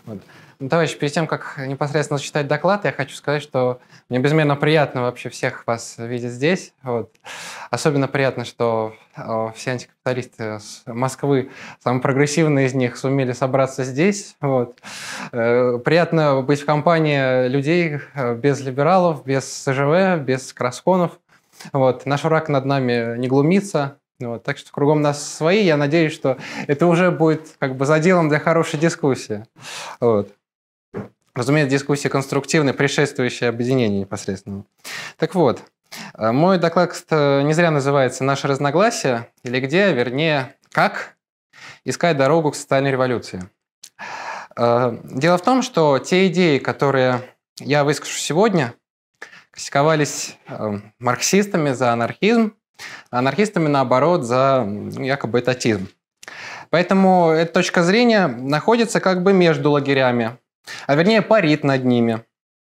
Вот. Ну, товарищи, перед тем, как непосредственно зачитать доклад, я хочу сказать, что мне безмерно приятно вообще всех вас видеть здесь. Вот. Особенно приятно, что все антикапиталисты с Москвы, самые прогрессивные из них, сумели собраться здесь. Вот. Приятно быть в компании людей без либералов, без СЖВ, без красконов. Вот. Наш враг над нами не глумится. Вот. Так что кругом нас свои. Я надеюсь, что это уже будет как бы заделом для хорошей дискуссии. Вот. Разумеется, дискуссия конструктивная, предшествующая объединению непосредственно. Так вот, мой доклад не зря называется «Наши разногласия» или где, вернее, как искать дорогу к социальной революции. Дело в том, что те идеи, которые я выскажу сегодня, классификовались марксистами за анархизм, а анархистами, наоборот, за якобы этатизм. Поэтому эта точка зрения находится как бы между лагерями, а вернее парит над ними.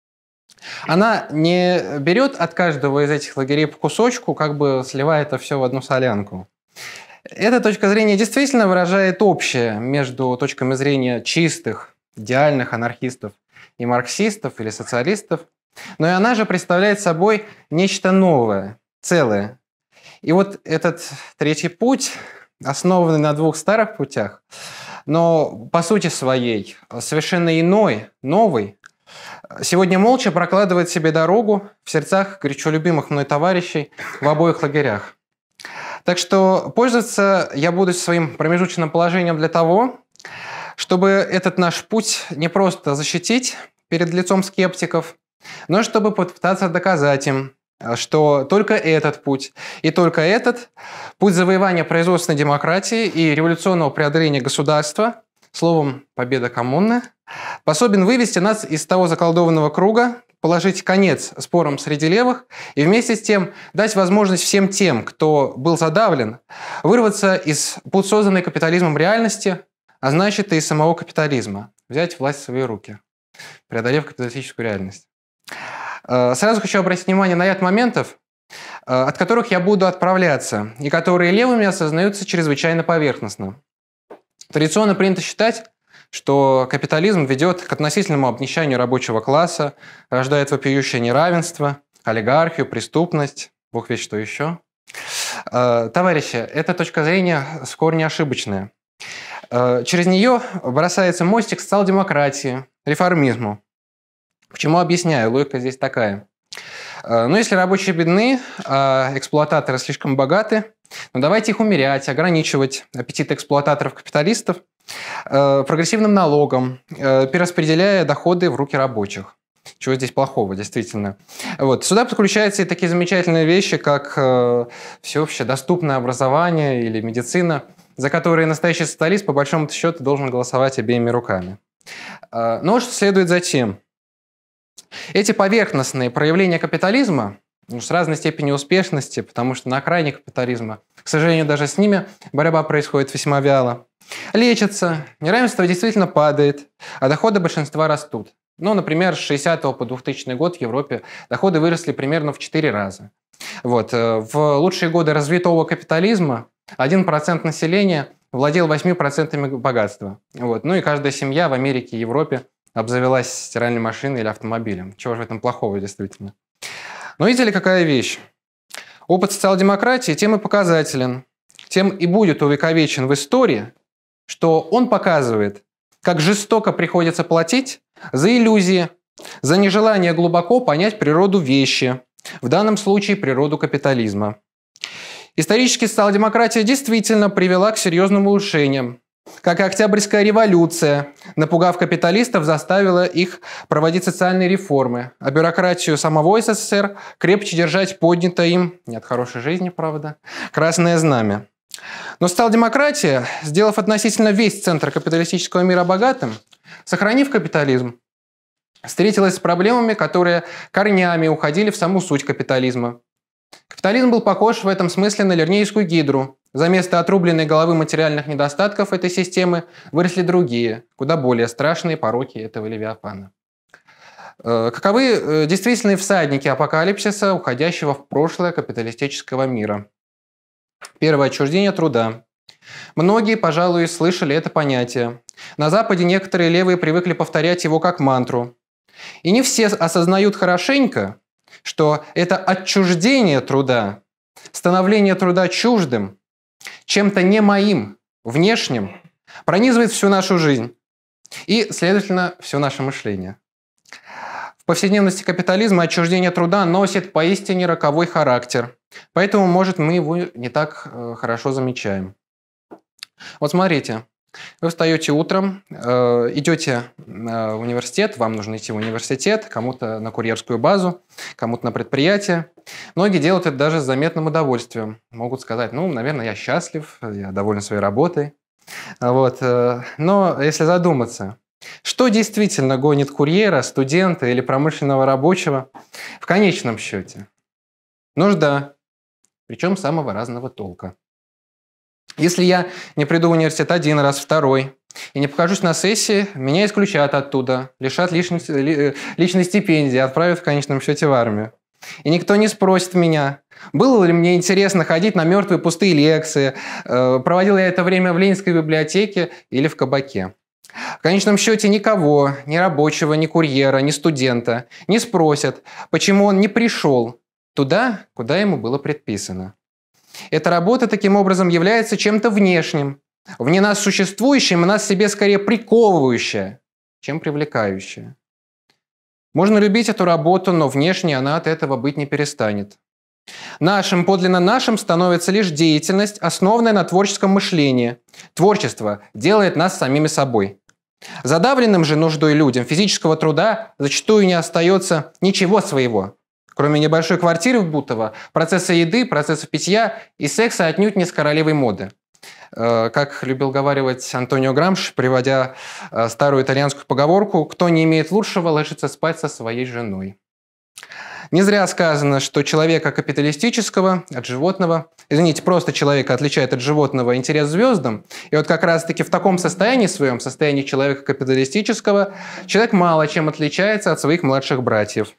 Она не берет от каждого из этих лагерей по кусочку, как бы сливая это все в одну солянку. Эта точка зрения действительно выражает общее между точками зрения чистых, идеальных анархистов и марксистов или социалистов, но и она же представляет собой нечто новое, целое. И вот этот третий путь, основанный на двух старых путях, но по сути своей совершенно иной, новый, сегодня молча прокладывает себе дорогу в сердцах горячо любимых мной товарищей в обоих лагерях. Так что пользоваться я буду своим промежуточным положением для того, чтобы этот наш путь не просто защитить перед лицом скептиков, но чтобы попытаться доказать им, что только этот путь и только этот путь завоевания производственной демократии и революционного преодоления государства, словом, победа коммуны, способен вывести нас из того заколдованного круга, положить конец спорам среди левых и вместе с тем дать возможность всем тем, кто был задавлен, вырваться из пут созданной капитализмом реальности, а значит и из самого капитализма, взять власть в свои руки, преодолев капиталистическую реальность. Сразу хочу обратить внимание на ряд моментов, от которых я буду отправляться, и которые левыми осознаются чрезвычайно поверхностно. Традиционно принято считать, что капитализм ведет к относительному обнищанию рабочего класса, рождает вопиющее неравенство, олигархию, преступность, бог весть что еще. Товарищи, эта точка зрения в корне ошибочная. Через нее бросается мостик к социал-демократии, реформизму. Почему объясняю? Логика здесь такая. Ну, если рабочие бедны, а эксплуататоры слишком богаты, ну, давайте их умерять, ограничивать аппетиты эксплуататоров-капиталистов прогрессивным налогом, перераспределяя доходы в руки рабочих. Чего здесь плохого, действительно. Вот. Сюда подключаются и такие замечательные вещи, как всеобщее доступное образование или медицина, за которые настоящий социалист, по большому счету, должен голосовать обеими руками. Но что следует затем? Эти поверхностные проявления капитализма с разной степенью успешности, потому что на окраине капитализма, к сожалению, даже с ними борьба происходит весьма вяло, лечатся, неравенство действительно падает, а доходы большинства растут. Ну, например, с 60 по 2000 год в Европе доходы выросли примерно в 4 раза. Вот. В лучшие годы развитого капитализма 1% населения владел 8% богатства. Вот. Ну и каждая семья в Америке и Европе обзавелась стиральной машиной или автомобилем. Чего же в этом плохого, действительно? Но видите ли, какая вещь? Опыт социал-демократии тем и показателен, тем и будет увековечен в истории, что он показывает, как жестоко приходится платить за иллюзии, за нежелание глубоко понять природу вещи, в данном случае природу капитализма. Исторически социал-демократия действительно привела к серьезным улучшениям, как и Октябрьская революция, напугав капиталистов, заставила их проводить социальные реформы, а бюрократию самого СССР крепче держать поднято им, не от хорошей жизни, правда, красное знамя. Но социал-демократия, сделав относительно весь центр капиталистического мира богатым, сохранив капитализм, встретилась с проблемами, которые корнями уходили в саму суть капитализма. Капитализм был похож в этом смысле на Лернейскую гидру. За место отрубленной головы материальных недостатков этой системы выросли другие, куда более страшные пороки этого левиафана. Каковы действительные всадники апокалипсиса, уходящего в прошлое капиталистического мира? Первое – отчуждение труда. Многие, пожалуй, слышали это понятие. На Западе некоторые левые привыкли повторять его как мантру. И не все осознают хорошенько, что это отчуждение труда, становление труда чуждым, чем-то не моим, внешним, пронизывает всю нашу жизнь и, следовательно, все наше мышление. В повседневности капитализма отчуждение труда носит поистине роковой характер, поэтому, может, мы его не так хорошо замечаем. Вот смотрите, вы встаете утром, идете в университет, вам нужно идти в университет, кому-то на курьерскую базу, кому-то на предприятие. Многие делают это даже с заметным удовольствием. Могут сказать, ну, наверное, я счастлив, я доволен своей работой. Вот. Но если задуматься, что действительно гонит курьера, студента или промышленного рабочего в конечном счете? Нужда, причем самого разного толка. Если я не приду в университет один раз, второй, и не покажусь на сессии, меня исключат оттуда, лишат личной стипендии, отправят в конечном счете в армию. И никто не спросит меня, было ли мне интересно ходить на мертвые пустые лекции, проводил я это время в Ленинской библиотеке или в кабаке. В конечном счете никого, ни рабочего, ни курьера, ни студента не спросят, почему он не пришел туда, куда ему было предписано. Эта работа таким образом является чем-то внешним, вне нас существующим, и нас себе скорее приковывающее, чем привлекающее. Можно любить эту работу, но внешне она от этого быть не перестанет. Нашим, подлинно нашим становится лишь деятельность, основанная на творческом мышлении. Творчество делает нас самими собой. Задавленным же нуждой людям физического труда зачастую не остается ничего своего. Кроме небольшой квартиры в Бутово, процесса еды, процесса питья и секса отнюдь не с королевой моды. Как любил говаривать Антонио Грамши, приводя старую итальянскую поговорку, «Кто не имеет лучшего, ложится спать со своей женой». Не зря сказано, что человека капиталистического от животного, просто человека отличает от животного интерес к звездам. И вот как раз-таки в таком состоянии своем, состоянии человека капиталистического, человек мало чем отличается от своих младших братьев.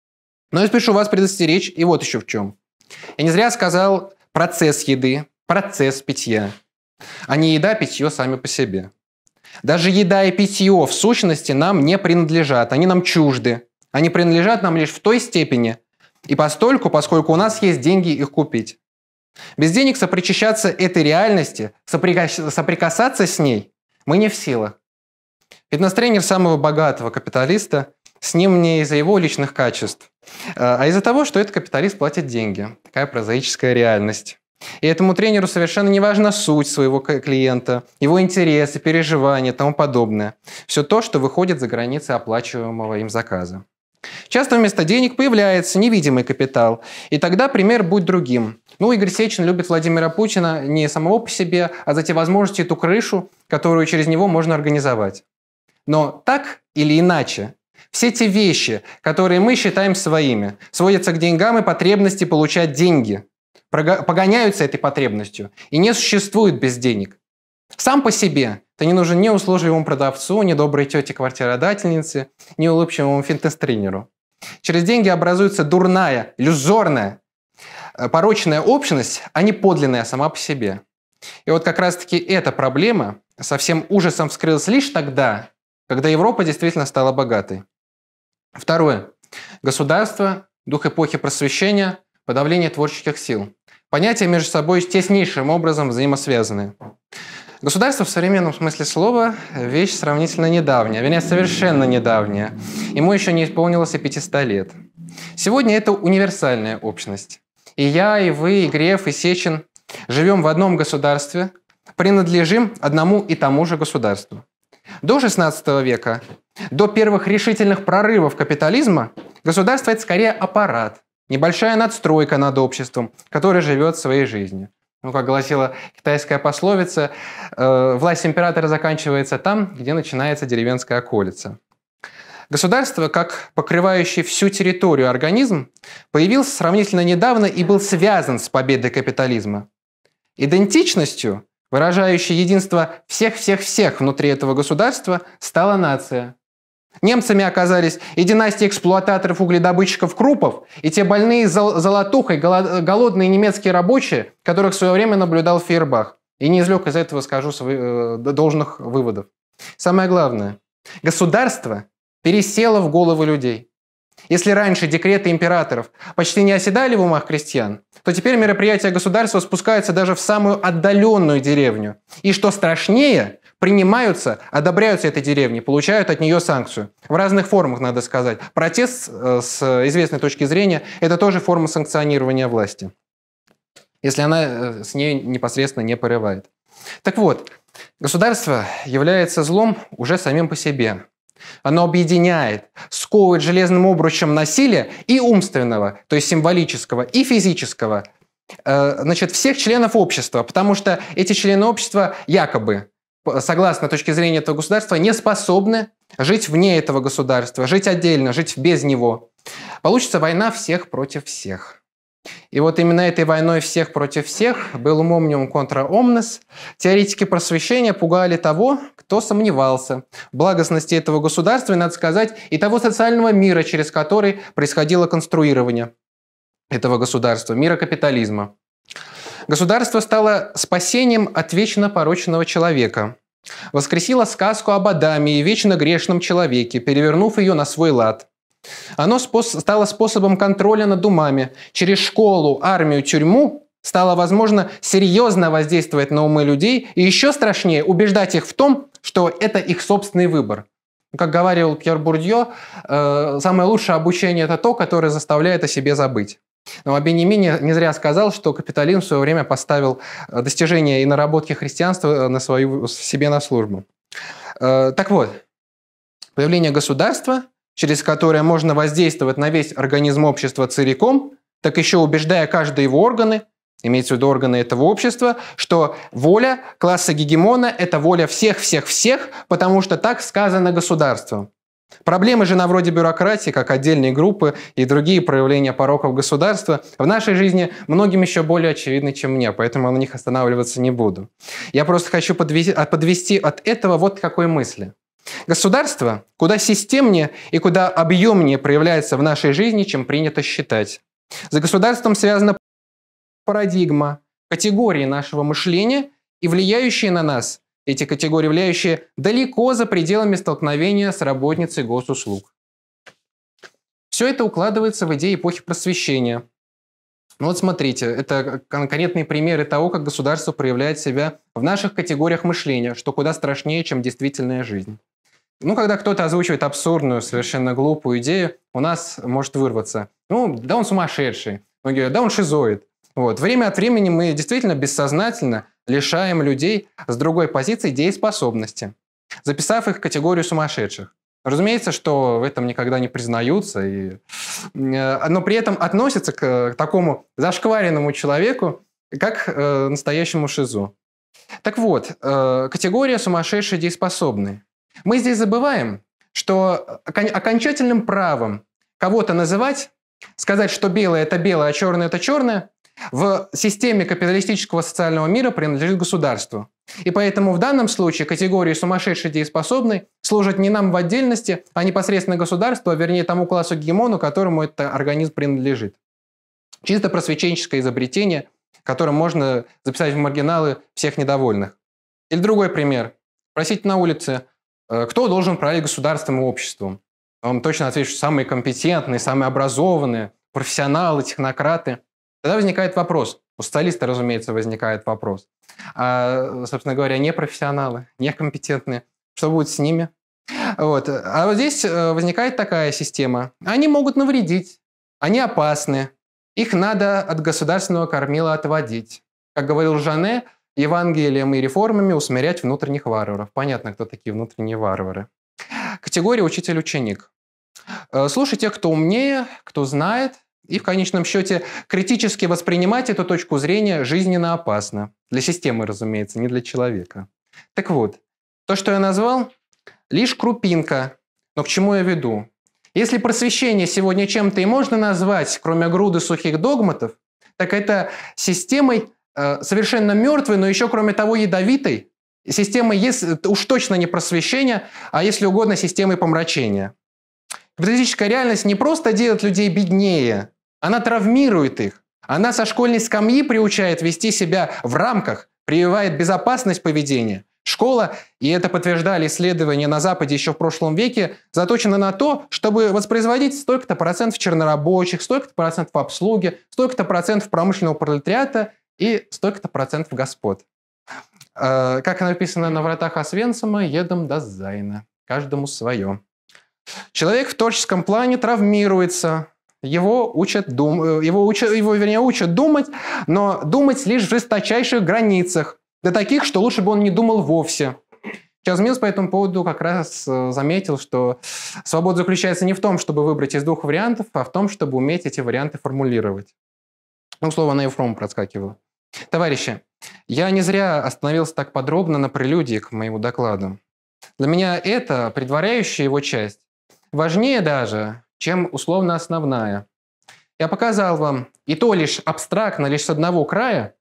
Но я спешу вас предостеречь и вот еще в чем. Я не зря сказал процесс еды, процесс питья, а не еда, питье сами по себе. Даже еда и питье в сущности нам не принадлежат, они нам чужды. Они принадлежат нам лишь в той степени и постольку, поскольку у нас есть деньги их купить. Без денег сопричащаться этой реальности, соприкасаться с ней мы не в силах. Фитнес-тренер самого богатого капиталиста с ним не из-за его личных качеств, а из-за того, что этот капиталист платит деньги. Такая прозаическая реальность. И этому тренеру совершенно не важна суть своего клиента, его интересы, переживания и тому подобное. Все то, что выходит за границы оплачиваемого им заказа. Часто вместо денег появляется невидимый капитал, и тогда пример будет другим. Игорь Сечин любит Владимира Путина не самого по себе, а за те возможности, ту крышу, которую через него можно организовать. Но так или иначе, все те вещи, которые мы считаем своими, сводятся к деньгам и потребности получать деньги, погоняются этой потребностью и не существуют без денег. Сам по себе ты не нужен ни услужливому продавцу, ни доброй тете-квартиродательнице, ни улыбчивому фитнес-тренеру. Через деньги образуется дурная, иллюзорная, порочная общность, а не подлинная сама по себе. И вот как раз-таки эта проблема со всем ужасом вскрылась лишь тогда, когда Европа действительно стала богатой. Второе. Государство, дух эпохи просвещения, подавление творческих сил. Понятия между собой теснейшим образом взаимосвязаны. Государство в современном смысле слова – вещь сравнительно недавняя, вернее, совершенно недавняя. Ему еще не исполнилось и 500 лет. Сегодня это универсальная общность. И я, и вы, и Греф, и Сечин живем в одном государстве, принадлежим одному и тому же государству. До XVI века, до первых решительных прорывов капитализма, государство – это скорее аппарат, небольшая надстройка над обществом, которое живет своей жизнью. Как гласила китайская пословица, власть императора заканчивается там, где начинается деревенская околица. Государство, как покрывающий всю территорию организм, появился сравнительно недавно и был связан с победой капитализма. Идентичностью, выражающей единство всех-всех-всех внутри этого государства, стала нация. Немцами оказались и династия эксплуататоров-угледобытчиков Крупов, и те больные золотухой голодные немецкие рабочие, которых в свое время наблюдал Фейербах. и не извлек из этого, скажу, должных выводов. Самое главное, государство пересело в головы людей. Если раньше декреты императоров почти не оседали в умах крестьян, то теперь мероприятия государства спускаются даже в самую отдаленную деревню. И что страшнее, принимаются, одобряются этой деревни, получают от нее санкцию. В разных формах, надо сказать. Протест с известной точки зрения – это тоже форма санкционирования власти, если она с ней непосредственно не порывает. Так вот, государство является злом уже самим по себе. Оно объединяет, сковывает железным обручем насилия и умственного, то есть символического, и физического, всех членов общества, потому что эти члены общества якобы, согласно точке зрения этого государства, не способны жить вне этого государства, жить отдельно, жить без него. Получится война всех против всех. И вот именно этой войной всех против всех был умомниум контра омнес. Теоретики просвещения пугали того, кто сомневался в благостности этого государства, и, надо сказать, и того социального мира, через который происходило конструирование этого государства, мира капитализма. Государство стало спасением от вечно порочного человека. Воскресило сказку об Адаме и вечно грешном человеке, перевернув ее на свой лад. Оно стало способом контроля над умами. Через школу, армию, тюрьму стало возможно серьезно воздействовать на умы людей и еще страшнее убеждать их в том, что это их собственный выбор. Как говорил Пьер Бурдье, самое лучшее обучение – это то, которое заставляет о себе забыть. Но Беньямин не зря сказал, что капитализм в свое время поставил достижения и наработки христианства себе на службу. Так вот, появление государства, через которое можно воздействовать на весь организм общества целиком, так еще убеждая каждые его органы, имеется в виду органы этого общества, что воля класса гегемона – это воля всех-всех-всех, потому что так сказано государством. Проблемы же на вроде бюрократии, как отдельные группы и другие проявления пороков государства, в нашей жизни многим еще более очевидны, чем мне, поэтому на них останавливаться не буду. Я просто хочу подвести от этого вот к какой мысли. Государство куда системнее и куда объемнее проявляется в нашей жизни, чем принято считать. За государством связана парадигма, категории нашего мышления и влияющие на нас, эти категории, влияющие далеко за пределами столкновения с работницей госуслуг. Все это укладывается в идеи эпохи просвещения. Вот смотрите, это конкретные примеры того, как государство проявляет себя в наших категориях мышления, что куда страшнее, чем действительная жизнь. Когда кто-то озвучивает абсурдную, совершенно глупую идею, у нас может вырваться. Да он сумасшедший. Многие говорят, да он шизоид. Время от времени мы действительно бессознательно лишаем людей с другой позиции дееспособности, записав их в категорию сумасшедших. Разумеется, что в этом никогда не признаются, но при этом относятся к такому зашкваренному человеку, как к настоящему шизу. Так вот, категория сумасшедший дееспособный. Мы здесь забываем, что окончательным правом кого-то называть, сказать, что белое – это белое, а черное – это черное, в системе капиталистического социального мира принадлежит государству. И поэтому в данном случае категории сумасшедший дееспособный служат не нам в отдельности, а непосредственно государству, а вернее тому классу гегемону, которому этот организм принадлежит. Чисто просвещенческое изобретение, которым можно записать в маргиналы всех недовольных. Или другой пример. Спросите на улице, кто должен править государством и обществом? Вам точно отвечу, самые компетентные, самые образованные, профессионалы, технократы. Тогда возникает вопрос. У социалиста, разумеется, возникает вопрос. А, собственно говоря, непрофессионалы, некомпетентные. Что будет с ними? А вот здесь возникает такая система. Они могут навредить. Они опасны. Их надо от государственного кормила отводить. Как говорил Жане, Евангелием и реформами усмирять внутренних варваров. Понятно, кто такие внутренние варвары. Категория учитель-ученик. Слушай тех, кто умнее, кто знает, и в конечном счете критически воспринимать эту точку зрения жизненно опасно. Для системы, разумеется, не для человека. Так вот, то, что я назвал, лишь крупинка. Но к чему я веду? Если просвещение сегодня чем-то и можно назвать, кроме груды сухих догматов, так это системой совершенно мертвой, но еще, кроме того, ядовитой. Системой, уж точно не просвещения, а, если угодно, системой помрачения. Капиталистическая реальность не просто делает людей беднее, она травмирует их. Она со школьной скамьи приучает вести себя в рамках, прививает безопасность поведения. Школа, и это подтверждали исследования на Западе еще в прошлом веке, заточена на то, чтобы воспроизводить столько-то процентов чернорабочих, столько-то процентов обслуги, столько-то процентов промышленного пролетариата и столько-то процентов господ. Как написано на вратах Освенцима, едем до Зайна. Каждому свое. Человек в творческом плане травмируется. Его учат думать, но думать лишь в жесточайших границах. До таких, что лучше бы он не думал вовсе. Чарльз по этому поводу как раз заметил, что свобода заключается не в том, чтобы выбрать из двух вариантов, а в том, чтобы уметь эти варианты формулировать. Слово на Ефрому проскакивало. Товарищи, я не зря остановился так подробно на прелюдии к моему докладу. Для меня это, предваряющая его часть, важнее даже, чем условно основная. Я показал вам, и то лишь абстрактно, лишь с одного края,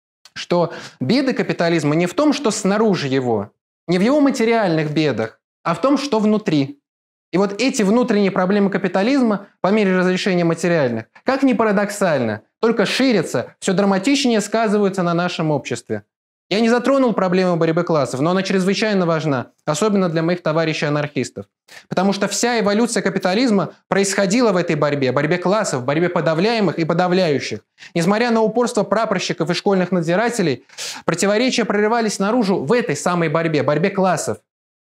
что беды капитализма не в том, что снаружи его, не в его материальных бедах, а в том, что внутри. И вот эти внутренние проблемы капитализма по мере разрешения материальных, как ни парадоксально, только ширятся, все драматичнее сказываются на нашем обществе. Я не затронул проблему борьбы классов, но она чрезвычайно важна, особенно для моих товарищей-анархистов. Потому что вся эволюция капитализма происходила в этой борьбе, борьбе классов, борьбе подавляемых и подавляющих. Несмотря на упорство прапорщиков и школьных надзирателей, противоречия прорывались наружу в этой самой борьбе, борьбе классов.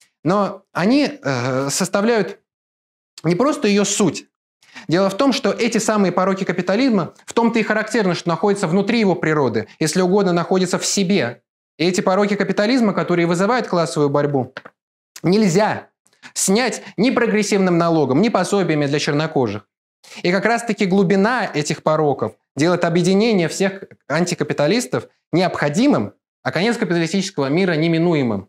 Но они составляют не просто ее суть. Дело в том, что эти самые пороки капитализма в том-то и характерны, что находятся внутри его природы, если угодно, находятся в себе. И эти пороки капитализма, которые вызывают классовую борьбу, нельзя снять ни прогрессивным налогом, ни пособиями для чернокожих. И как раз-таки глубина этих пороков делает объединение всех антикапиталистов необходимым, а конец капиталистического мира неминуемым.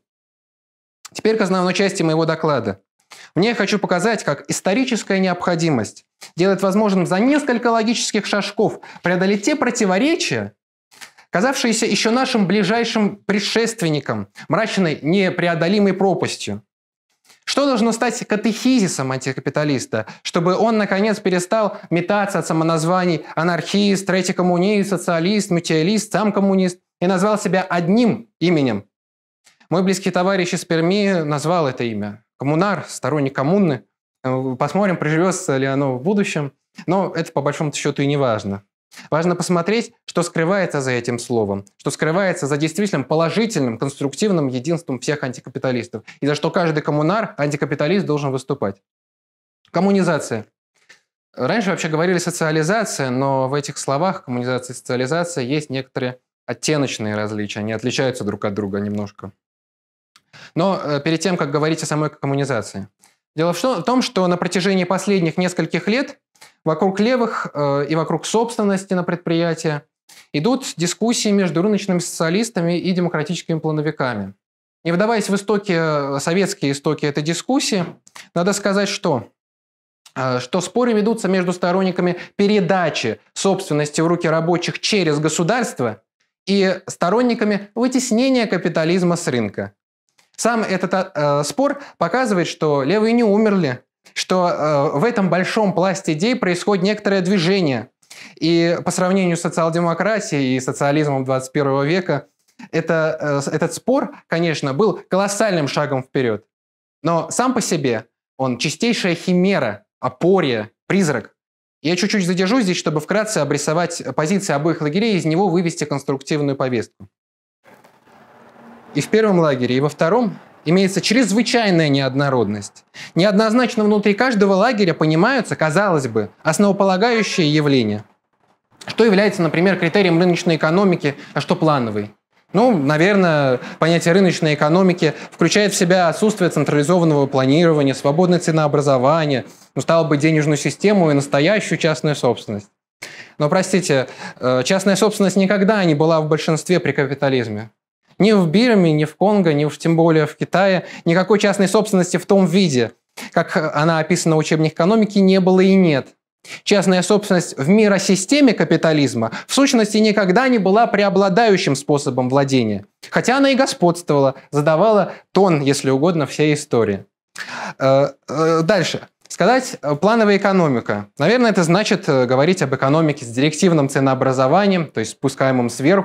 Теперь к основной части моего доклада. В ней я хочу показать, как историческая необходимость делает возможным за несколько логических шажков преодолеть те противоречия, казавшиеся еще нашим ближайшим предшественникам, мрачной непреодолимой пропастью. Что должно стать катехизисом антикапиталиста, чтобы он, наконец, перестал метаться от самоназваний анархист, третий коммунист, социалист, мутиалист, сам коммунист и назвал себя одним именем? Мой близкий товарищ из Перми назвал это имя. Коммунар, сторонник коммуны. Посмотрим, приживется ли оно в будущем. Но это, по большому счету, и не важно. Важно посмотреть, что скрывается за этим словом, что скрывается за действительно положительным, конструктивным единством всех антикапиталистов, и за что каждый коммунар, антикапиталист, должен выступать. Коммунизация. Раньше вообще говорили социализация, но в этих словах коммунизация и социализация есть некоторые оттеночные различия, они отличаются друг от друга немножко. Но перед тем, как говорить о самой коммунизации. Дело в том, что на протяжении последних нескольких лет вокруг левых и вокруг собственности на предприятия идут дискуссии между рыночными социалистами и демократическими плановиками. Не вдаваясь в истоки, советские истоки этой дискуссии, надо сказать, что споры ведутся между сторонниками передачи собственности в руки рабочих через государство и сторонниками вытеснения капитализма с рынка. Сам этот спор показывает, что левые не умерли, что в этом большом пласте идей происходит некоторое движение. И по сравнению с социал-демократией и социализмом 21 века, этот спор, конечно, был колоссальным шагом вперед. Но сам по себе он чистейшая химера, апория, призрак. Я чуть-чуть задержусь здесь, чтобы вкратце обрисовать позиции обоих лагерей и из него вывести конструктивную повестку. И в первом лагере, и во втором имеется чрезвычайная неоднородность. Неоднозначно внутри каждого лагеря понимаются, казалось бы, основополагающие явления. Что является, например, критерием рыночной экономики, а что плановой? Наверное, понятие рыночной экономики включает в себя отсутствие централизованного планирования, свободное ценообразование, стало быть, денежную систему и настоящую частную собственность. Но, простите, частная собственность никогда не была в большинстве при капитализме. Ни в Бирме, ни в Конго, ни уж тем более в Китае никакой частной собственности в том виде, как она описана в учебнике экономики, не было и нет. Частная собственность в миросистеме капитализма в сущности никогда не была преобладающим способом владения, хотя она и господствовала, задавала тон, если угодно, всей истории. Дальше. Сказать плановая экономика. Наверное, это значит говорить об экономике с директивным ценообразованием, то есть спускаемым сверху,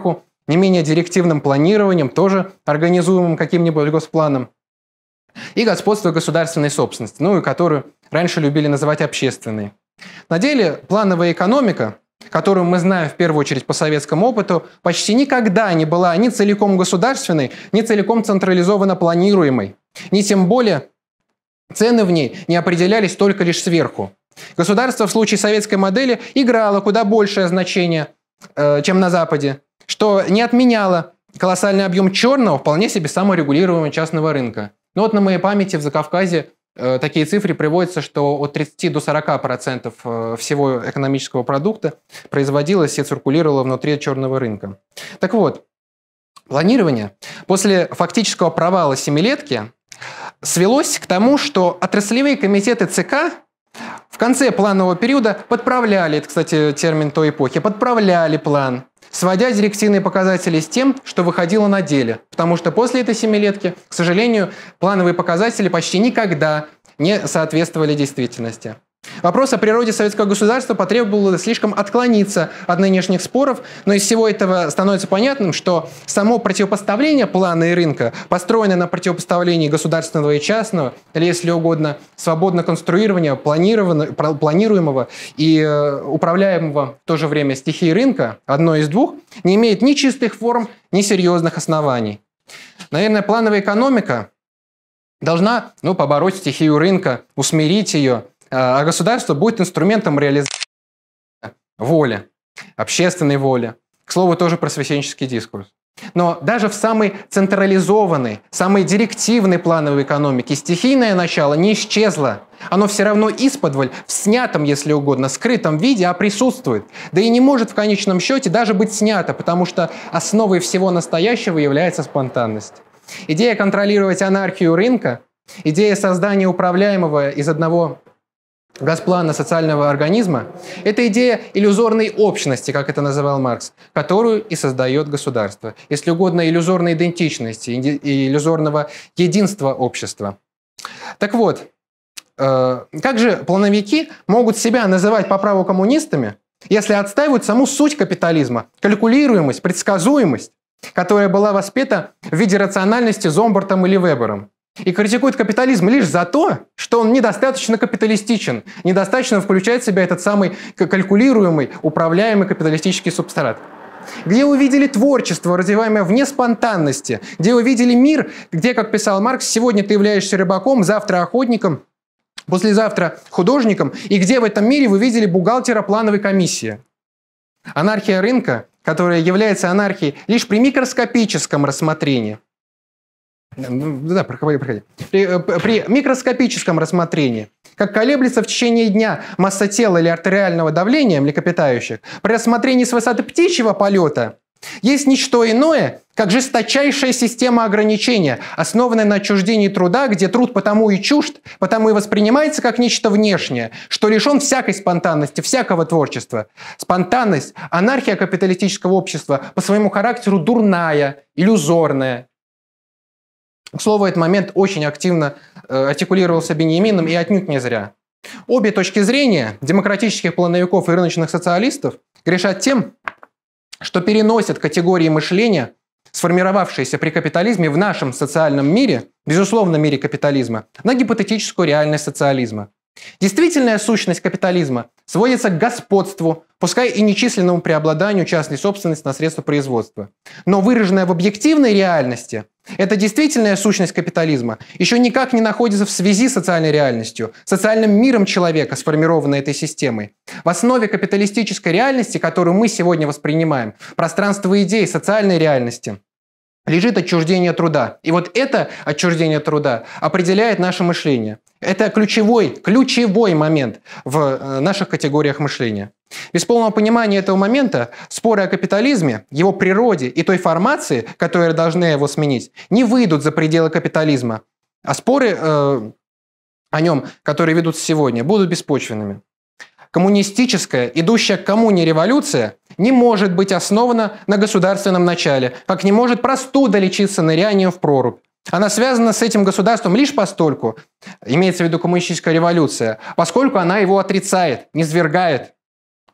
не менее директивным планированием, тоже организуемым каким-нибудь госпланом, и господство государственной собственности, ну и которую раньше любили называть общественной. На деле плановая экономика, которую мы знаем в первую очередь по советскому опыту, почти никогда не была ни целиком государственной, ни целиком централизованно планируемой, ни тем более цены в ней не определялись только лишь сверху. Государство в случае советской модели играло куда большее значение, чем на Западе, что не отменяло колоссальный объем черного, вполне себе саморегулируемого частного рынка. Но вот на моей памяти в Закавказье такие цифры приводятся, что от 30 до 40% всего экономического продукта производилось и циркулировало внутри черного рынка. Так вот, планирование после фактического провала семилетки свелось к тому, что отраслевые комитеты ЦК в конце планового периода подправляли, это, кстати, термин той эпохи, подправляли план, сводя директивные показатели с тем, что выходило на деле. Потому что после этой семилетки, к сожалению, плановые показатели почти никогда не соответствовали действительности. Вопрос о природе советского государства потребовал слишком отклониться от нынешних споров, но из всего этого становится понятным, что само противопоставление плана и рынка, построенное на противопоставлении государственного и частного, или, если угодно, свободно конструирования, планируемого и управляемого в то же время стихии рынка, одно из двух, не имеет ни чистых форм, ни серьезных оснований. Наверное, плановая экономика должна побороть стихию рынка, усмирить ее, а государство будет инструментом реализации воли, общественной воли. К слову, тоже просвещенческий дискурс. Но даже в самой централизованной, самой директивной плановой экономике стихийное начало не исчезло. Оно все равно исподволь, в снятом, если угодно, скрытом виде, присутствует. Да и не может в конечном счете даже быть снято, потому что основой всего настоящего является спонтанность. Идея контролировать анархию рынка, идея создания управляемого из одного Госплана социального организма – это идея иллюзорной общности, как это называл Маркс, которую и создает государство. Если угодно, иллюзорной идентичности, иллюзорного единства общества. Так вот, как же плановики могут себя называть по праву коммунистами, если отстаивают саму суть капитализма, калькулируемость, предсказуемость, которая была воспета в виде рациональности Зомбартом или Вебером? И критикует капитализм лишь за то, что он недостаточно капиталистичен, недостаточно включает в себя этот самый калькулируемый, управляемый капиталистический субстрат. Где увидели творчество, развиваемое вне спонтанности, где увидели мир, где, как писал Маркс, сегодня ты являешься рыбаком, завтра охотником, послезавтра художником, и где в этом мире вы видели бухгалтера плановой комиссии. Анархия рынка, которая является анархией лишь при микроскопическом рассмотрении, проходи. При микроскопическом рассмотрении, как колеблется в течение дня масса тела или артериального давления млекопитающих, при рассмотрении с высоты птичьего полета есть ничто иное, как жесточайшая система ограничения, основанная на отчуждении труда, где труд потому и чужд, потому и воспринимается как нечто внешнее, что лишен всякой спонтанности, всякого творчества. Спонтанность, анархия капиталистического общества по своему характеру дурная, иллюзорная. К слову, этот момент очень активно артикулировался Беньямином и отнюдь не зря. Обе точки зрения, демократических плановиков и рыночных социалистов, грешат тем, что переносят категории мышления, сформировавшиеся при капитализме в нашем социальном мире, безусловно, мире капитализма, на гипотетическую реальность социализма. Действительная сущность капитализма сводится к господству, пускай и нечисленному преобладанию частной собственности на средства производства. Но выраженная в объективной реальности, эта действительная сущность капитализма еще никак не находится в связи с социальной реальностью, социальным миром человека, сформированной этой системой. В основе капиталистической реальности, которую мы сегодня воспринимаем, пространство идей социальной реальности, лежит отчуждение труда. И вот это отчуждение труда определяет наше мышление. Это ключевой момент в наших категориях мышления. Без полного понимания этого момента споры о капитализме, его природе и той формации, которая должна его сменить, не выйдут за пределы капитализма. А споры о нем, которые ведутся сегодня, будут беспочвенными. Коммунистическая, идущая к коммуне революция не может быть основана на государственном начале, как не может простуда лечиться нырянием в прорубь. Она связана с этим государством лишь постольку, имеется в виду коммунистическая революция, поскольку она его отрицает, низвергает.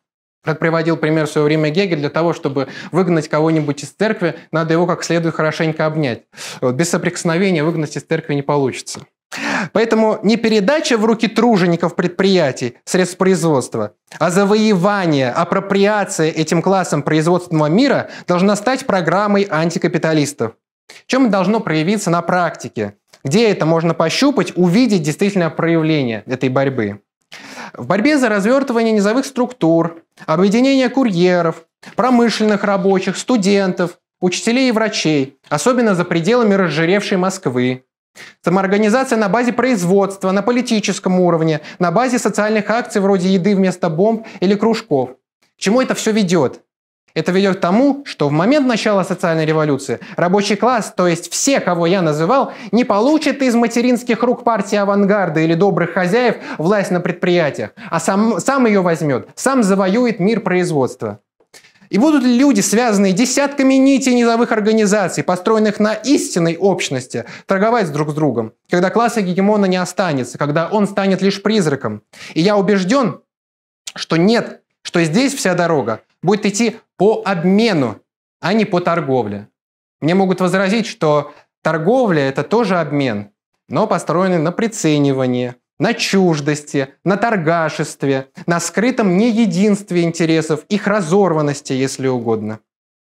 Как приводил пример в свое время Гегель, для того, чтобы выгнать кого-нибудь из церкви, надо его как следует хорошенько обнять. Вот, без соприкосновения выгнать из церкви не получится. Поэтому не передача в руки тружеников предприятий средств производства, а завоевание, апроприация этим классом производственного мира должна стать программой антикапиталистов. В чем это должно проявиться на практике? Где это можно пощупать, увидеть действительно проявление этой борьбы? В борьбе за развертывание низовых структур, объединение курьеров, промышленных рабочих, студентов, учителей и врачей, особенно за пределами разжиревшей Москвы. Самоорганизация на базе производства, на политическом уровне, на базе социальных акций вроде еды вместо бомб или кружков. К чему это все ведет? Это ведет к тому, что в момент начала социальной революции рабочий класс, то есть все, кого я называл, не получит из материнских рук партии авангарда или добрых хозяев власть на предприятиях, а сам ее возьмет, сам завоюет мир производства. И будут ли люди, связанные десятками нитей низовых организаций, построенных на истинной общности, торговать друг с другом, когда класса гегемона не останется, когда он станет лишь призраком? И я убежден, что нет, что здесь вся дорога будет идти по обмену, а не по торговле. Мне могут возразить, что торговля – это тоже обмен, но построенный на приценивании, на чуждости, на торгашестве, на скрытом неединстве интересов, их разорванности, если угодно.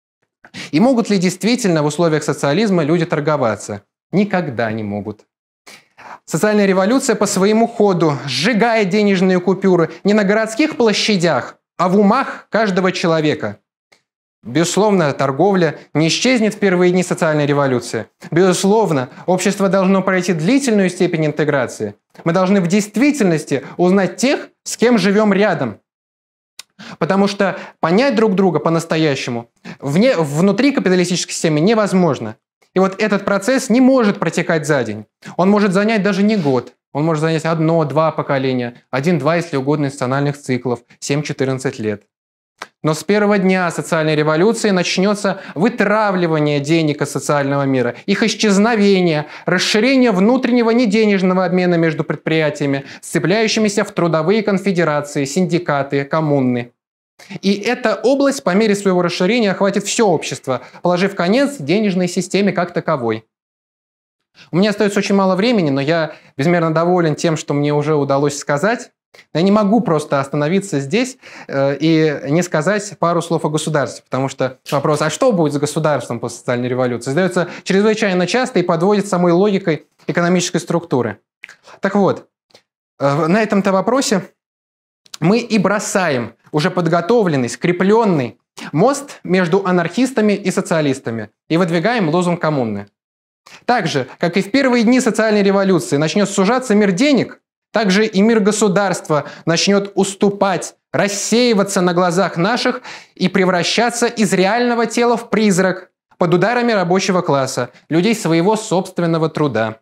И могут ли действительно в условиях социализма люди торговаться? Никогда не могут. Социальная революция по своему ходу сжигает денежные купюры не на городских площадях, а в умах каждого человека. Безусловно, торговля не исчезнет в первые дни социальной революции. Безусловно, общество должно пройти длительную степень интеграции. Мы должны в действительности узнать тех, с кем живем рядом. Потому что понять друг друга по-настоящему внутри капиталистической системы невозможно. И вот этот процесс не может протекать за день. Он может занять даже не год. Он может занять 1-2 поколения, 1-2, если угодно, институциональных циклов, 7-14 лет. Но с первого дня социальной революции начнется вытравливание денег из социального мира, их исчезновение, расширение внутреннего неденежного обмена между предприятиями, сцепляющимися в трудовые конфедерации, синдикаты, коммуны. И эта область по мере своего расширения охватит все общество, положив конец денежной системе как таковой. У меня остается очень мало времени, но я безмерно доволен тем, что мне уже удалось сказать. Я не могу просто остановиться здесь и не сказать пару слов о государстве, потому что вопрос, а что будет с государством после социальной революции, задается чрезвычайно часто и подводит самой логикой экономической структуры. Так вот, на этом-то вопросе мы и бросаем уже подготовленный, скрепленный мост между анархистами и социалистами и выдвигаем лозунг коммуны. Так же, как и в первые дни социальной революции начнет сужаться мир денег, также и мир государства начнет уступать, рассеиваться на глазах наших и превращаться из реального тела в призрак под ударами рабочего класса, людей своего собственного труда.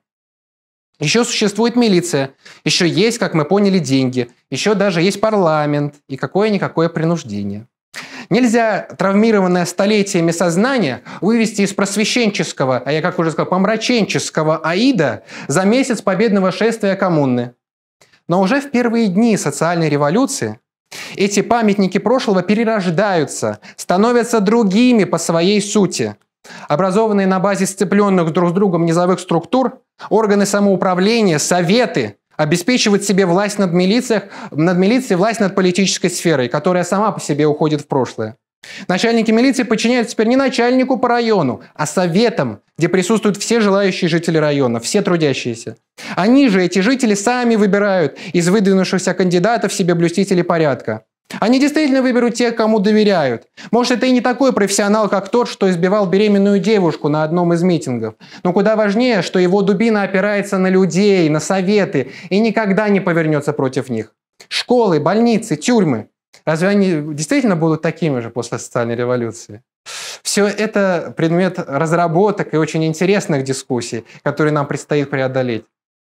Еще существует милиция, еще есть, как мы поняли, деньги, еще даже есть парламент и какое-никакое принуждение. Нельзя травмированное столетиями сознание вывести из просвещенческого, а я, как уже сказал, помраченческого аида за месяц победного шествия коммуны. Но уже в первые дни социальной революции эти памятники прошлого перерождаются, становятся другими по своей сути. Образованные на базе сцепленных друг с другом низовых структур, органы самоуправления, советы обеспечивают себе власть над милицией, власть над политической сферой, которая сама по себе уходит в прошлое. Начальники милиции подчиняются теперь не начальнику по району, а советам, где присутствуют все желающие жители района, все трудящиеся. Они же, эти жители, сами выбирают из выдвинувшихся кандидатов себе блюстителей порядка. Они действительно выберут тех, кому доверяют. Может, это и не такой профессионал, как тот, что избивал беременную девушку на одном из митингов. Но куда важнее, что его дубина опирается на людей, на советы и никогда не повернется против них. Школы, больницы, тюрьмы. Разве они действительно будут такими же после социальной революции? Все это предмет разработок и очень интересных дискуссий, которые нам предстоит преодолеть.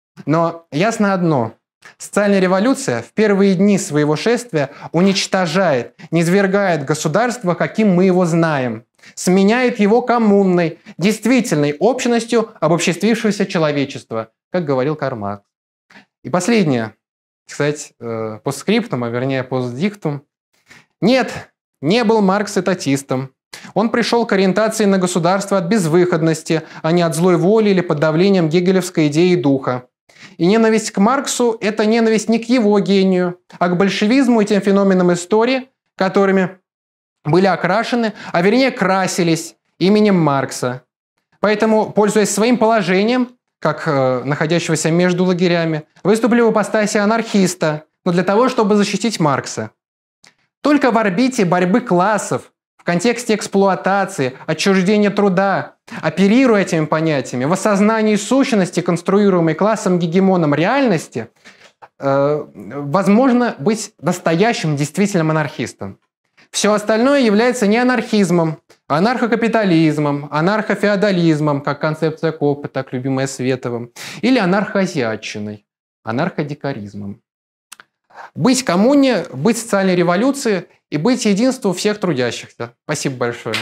Но ясно одно. Социальная революция в первые дни своего шествия уничтожает, низвергает государство, каким мы его знаем, сменяет его коммунной, действительной общностью обобществившегося человечества, как говорил Карл Маркс. И последнее, кстати, постскриптум, а вернее постдиктум. Нет, не был Маркс этатистом. Он пришел к ориентации на государство от безвыходности, а не от злой воли или под давлением гегелевской идеи и духа. И ненависть к Марксу – это ненависть не к его гению, а к большевизму и тем феноменам истории, которыми были окрашены, а вернее красились именем Маркса. Поэтому, пользуясь своим положением, как находящегося между лагерями, выступлю в ипостаси анархиста, но для того, чтобы защитить Маркса. Только в орбите борьбы классов, в контексте эксплуатации, отчуждения труда, оперируя этими понятиями, в осознании сущности, конструируемой классом-гегемоном реальности, возможно быть настоящим действительным анархистом. Все остальное является не анархизмом, а анархокапитализмом, анархофеодализмом, как концепция Коппа, так любимая Световым, или анархоазиатчиной, анарходикаризмом. Быть коммуне, быть социальной революцией и быть единству всех трудящихся. Спасибо большое.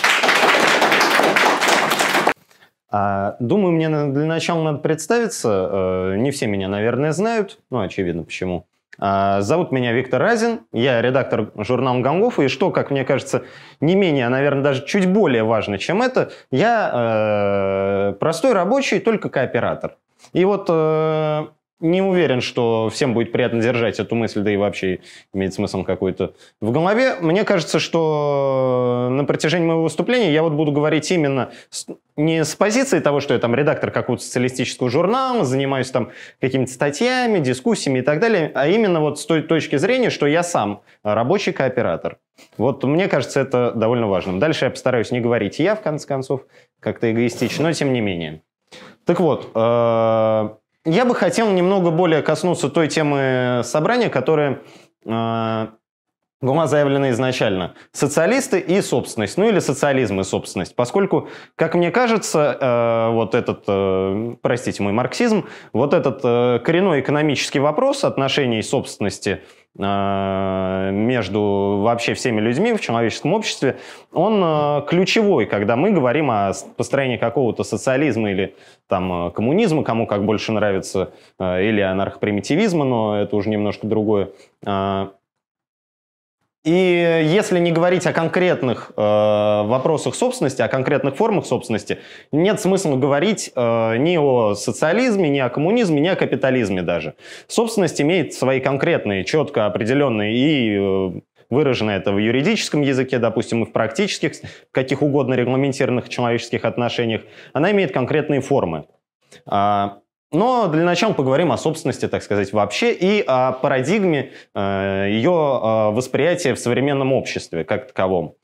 Думаю, мне для начала надо представиться. Не все меня, наверное, знают. Ну, очевидно, почему. Зовут меня Виктор Разин. Я редактор журнала «Гангоф». И что, как мне кажется, не менее, а, наверное, даже чуть более важно, чем это, я простой рабочий, только кооператор. И вот не уверен, что всем будет приятно держать эту мысль, да и вообще имеет смысл какой-то в голове. Мне кажется, что на протяжении моего выступления я вот буду говорить именно не с позиции того, что я там редактор какого-то социалистического журнала, занимаюсь там какими-то статьями, дискуссиями и так далее, а именно вот с той точки зрения, что я сам рабочий кооператор. Вот мне кажется это довольно важным. Дальше я постараюсь не говорить я, в конце концов, как-то эгоистично, но тем не менее. Так вот, я бы хотел немного более коснуться той темы собрания, которая была заявлена изначально. Социалисты и собственность, ну или социализм и собственность. Поскольку, как мне кажется, вот этот, простите мой марксизм, вот этот коренной экономический вопрос отношений собственности между вообще всеми людьми в человеческом обществе, он ключевой, когда мы говорим о построении какого-то социализма или там коммунизма, кому как больше нравится, или анархопримитивизма, но это уже немножко другое. И если не говорить о конкретных вопросах собственности, о конкретных формах собственности, нет смысла говорить ни о социализме, ни о коммунизме, ни о капитализме даже. Собственность имеет свои конкретные, четко определенные и выражено это в юридическом языке, допустим, и в практических, каких угодно регламентированных человеческих отношениях. Она имеет конкретные формы. Но для начала поговорим о собственности, так сказать, вообще и о парадигме ее восприятия в современном обществе как таковом.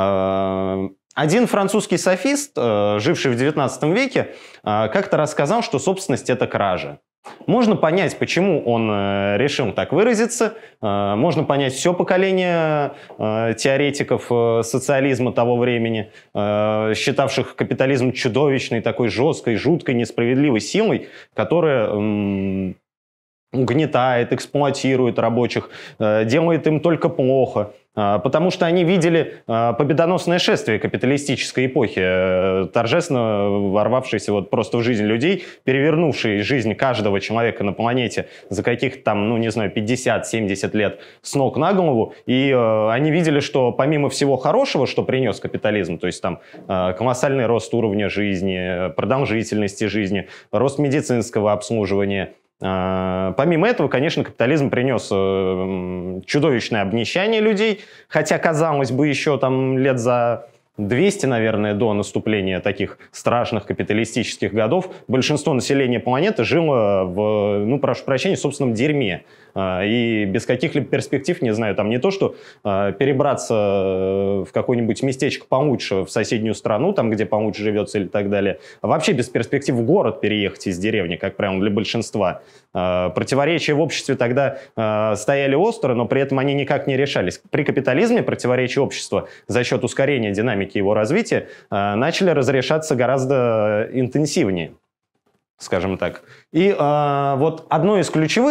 Один французский софист, живший в XIX веке, как-то рассказал, что собственность – это кража. Можно понять, почему он решил так выразиться, можно понять все поколение теоретиков социализма того времени, считавших капитализм чудовищной, такой жесткой, жуткой, несправедливой силой, которая угнетает, эксплуатирует рабочих, делает им только плохо. Потому что они видели победоносное шествие капиталистической эпохи, торжественно ворвавшееся вот просто в жизнь людей, перевернувшие жизнь каждого человека на планете за каких-то там, ну не знаю, 50-70 лет с ног на голову. И они видели, что помимо всего хорошего, что принес капитализм, то есть там колоссальный рост уровня жизни, продолжительности жизни, рост медицинского обслуживания, помимо этого, конечно, капитализм принес чудовищное обнищание людей, хотя, казалось бы, еще там лет за 200, наверное, до наступления таких страшных капиталистических годов большинство населения планеты жило в, ну, прошу прощения, в собственном дерьме. И без каких-либо перспектив, не знаю, там не то, что перебраться в какое-нибудь местечко получше в соседнюю страну, там, где получше живется или так далее, а вообще без перспектив в город переехать из деревни, как правило, для большинства. Противоречия в обществе тогда стояли остро, но при этом они никак не решались. При капитализме противоречия общества за счет ускорения динамики его развития начали разрешаться гораздо интенсивнее, скажем так. И вот одно из ключевых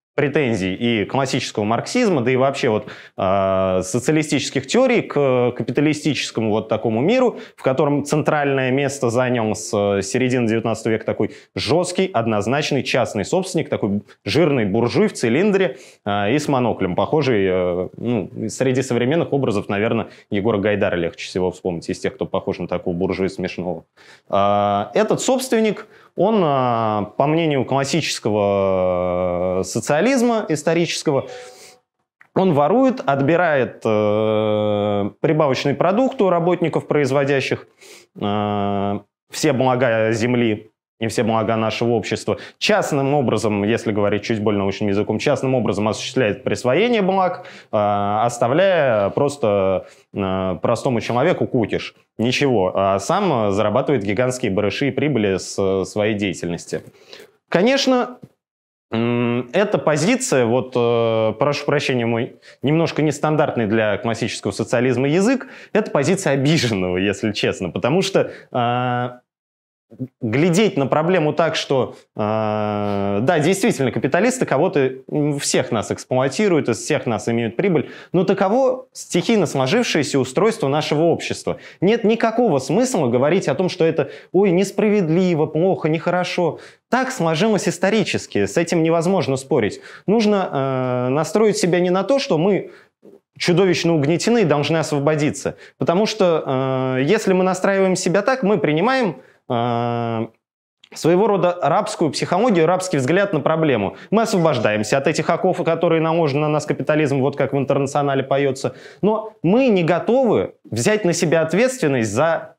претензий и классического марксизма, да и вообще вот социалистических теорий к капиталистическому вот такому миру, в котором центральное место занял с середины 19 века такой жесткий, однозначный частный собственник, такой жирный буржуй в цилиндре и с моноклем, похожий, ну, среди современных образов, наверное, Егора Гайдара легче всего вспомнить, из тех, кто похож на такого буржуя смешного. Этот собственник, он, по мнению классического социализма исторического, он ворует, отбирает прибавочный продукт у работников, производящих все блага земли и все блага нашего общества. Частным образом, если говорить чуть более научным языком, частным образом осуществляет присвоение благ, оставляя просто простому человеку кукиш. Ничего. А сам зарабатывает гигантские барыши и прибыли с своей деятельности. Конечно, эта позиция, вот, прошу прощения, мой немножко нестандартный для классического социализма язык, это позиция обиженного, если честно, потому что глядеть на проблему так, что да, действительно, капиталисты кого-то, всех нас эксплуатируют, из всех нас имеют прибыль, но таково стихийно сложившееся устройство нашего общества. Нет никакого смысла говорить о том, что это, ой, несправедливо, плохо, нехорошо. Так сложилось исторически, с этим невозможно спорить. Нужно настроить себя не на то, что мы чудовищно угнетены и должны освободиться. Потому что если мы настраиваем себя так, мы принимаем своего рода рабскую психологию, рабский взгляд на проблему. Мы освобождаемся от этих оков, которые наложены на нас капитализм, вот как в «Интернационале» поется. Но мы не готовы взять на себя ответственность за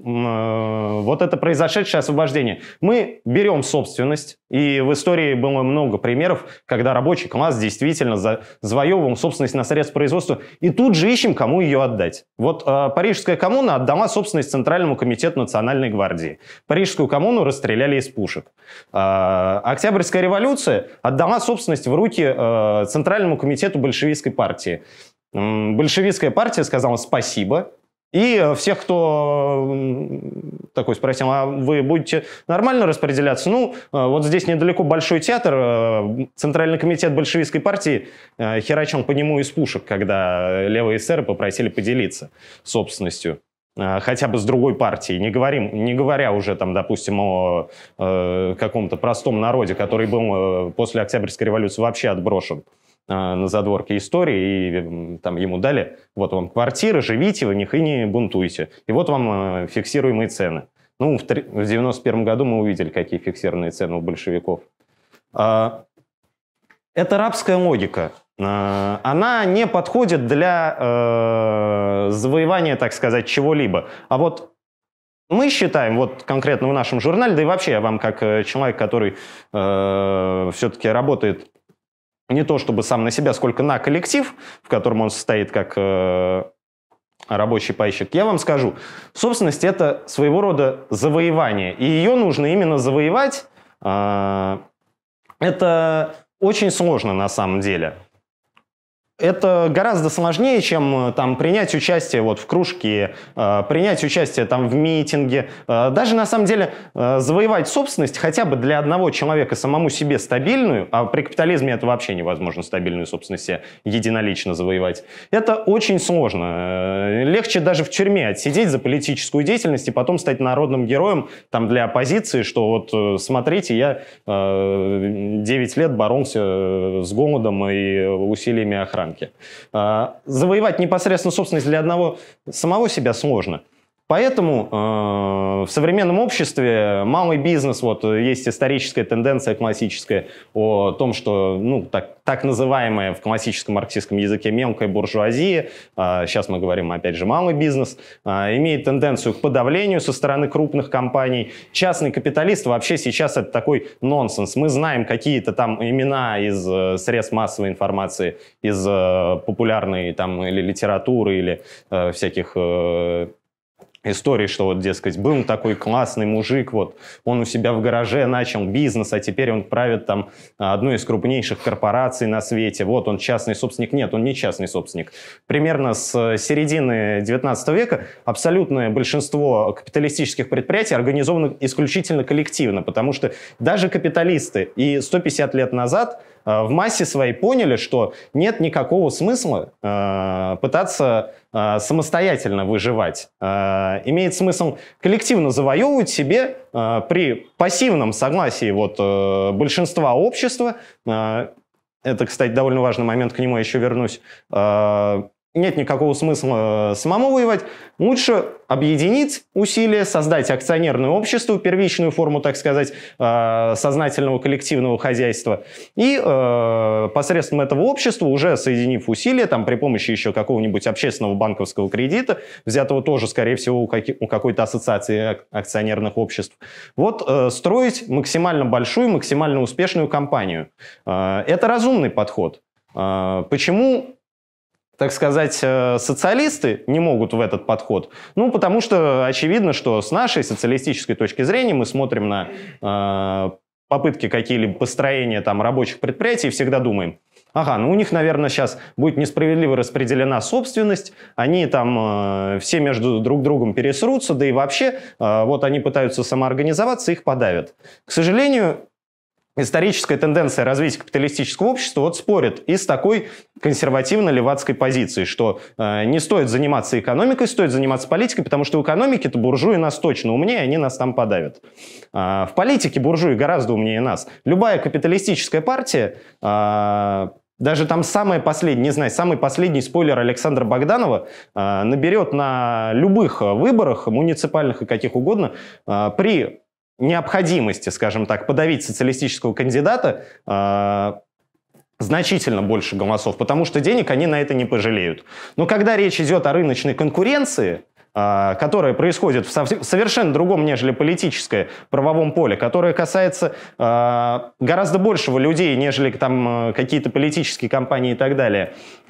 вот это произошедшее освобождение. Мы берем собственность, и в истории было много примеров, когда рабочий класс действительно завоевывал собственность на средства производства, и тут же ищем, кому ее отдать. Вот Парижская коммуна отдала собственность Центральному комитету Национальной гвардии. Парижскую коммуну расстреляли из пушек. Октябрьская революция отдала собственность в руки Центральному комитету большевистской партии. Большевистская партия сказала спасибо. И всех, кто такой спросил, а вы будете нормально распределяться? Ну, вот здесь недалеко Большой театр, Центральный комитет большевистской партии херачил по нему из пушек, когда левые эсеры попросили поделиться собственностью. Хотя бы с другой партией, не говоря уже, там, допустим, о каком-то простом народе, который был после Октябрьской революции вообще отброшен на задворке истории, и там ему дали, вот вам квартиры, живите в них и не бунтуйте. И вот вам фиксируемые цены. Ну, в 91 году мы увидели, какие фиксированные цены у большевиков. Это рабская логика. Она не подходит для завоевания, так сказать, чего-либо. А вот мы считаем, вот конкретно в нашем журнале, да и вообще я вам как человек, который все-таки работает не то чтобы сам на себя, сколько на коллектив, в котором он состоит как рабочий пайщик, я вам скажу, собственность – это своего рода завоевание, и ее нужно именно завоевать. Это очень сложно на самом деле. Это гораздо сложнее, чем там, принять участие вот, в кружке, принять участие там, в митинге. Даже на самом деле завоевать собственность хотя бы для одного человека самому себе стабильную, а при капитализме это вообще невозможно стабильную собственность себе единолично завоевать, это очень сложно. Легче даже в тюрьме отсидеть за политическую деятельность и потом стать народным героем там, для оппозиции, что вот смотрите, я 9 лет боролся с голодом и усилиями охраны. Завоевать непосредственно собственность для одного самого себя сложно. Поэтому в современном обществе малый бизнес, вот есть историческая тенденция классическая о том, что ну, так называемая в классическом марксистском языке мелкая буржуазия, сейчас мы говорим опять же малый бизнес, имеет тенденцию к подавлению со стороны крупных компаний. Частный капиталист вообще сейчас это такой нонсенс. Мы знаем какие-то там имена из средств массовой информации, из популярной там или литературы, или всяких истории, что вот, дескать, был такой классный мужик, вот, он у себя в гараже начал бизнес, а теперь он правит там одной из крупнейших корпораций на свете, вот он частный собственник. Нет, он не частный собственник. Примерно с середины 19 века абсолютное большинство капиталистических предприятий организовано исключительно коллективно, потому что даже капиталисты и 150 лет назад в массе своей поняли, что нет никакого смысла пытаться самостоятельно выживать. Имеет смысл коллективно завоевывать себе при пассивном согласии большинства общества. Это, кстати, довольно важный момент, к нему я еще вернусь. Нет никакого смысла самому воевать. Лучше объединить усилия, создать акционерное общество, первичную форму, так сказать, сознательного коллективного хозяйства. И посредством этого общества, уже соединив усилия, там, при помощи еще какого-нибудь общественного банковского кредита, взятого тоже, скорее всего, у какой-то ассоциации акционерных обществ, строить максимально большую, максимально успешную компанию. Это разумный подход. Почему, так сказать, социалисты не могут в этот подход? Ну, потому что очевидно, что с нашей социалистической точки зрения мы смотрим на попытки какие-либо построения там рабочих предприятий и всегда думаем: ага, ну у них, наверное, сейчас будет несправедливо распределена собственность, они там все между друг другом пересрутся, да и вообще они пытаются самоорганизоваться, их подавят. К сожалению, историческая тенденция развития капиталистического общества спорит и с такой консервативно-левацкой позицией, что не стоит заниматься экономикой, стоит заниматься политикой, потому что в экономике-то буржуи нас точно умнее, они нас там подавят. В политике буржуи гораздо умнее нас. Любая капиталистическая партия, даже там самый последний спойлер Александра Богданова наберет на любых выборах, муниципальных и каких угодно, при необходимости, скажем так, подавить социалистического кандидата значительно больше голосов, потому что денег они на это не пожалеют. Но когда речь идет о рыночной конкуренции, которая происходит в совершенно другом, нежели политическое, правовом поле, которое касается гораздо большего людей, нежели там какие-то политические кампании и так далее,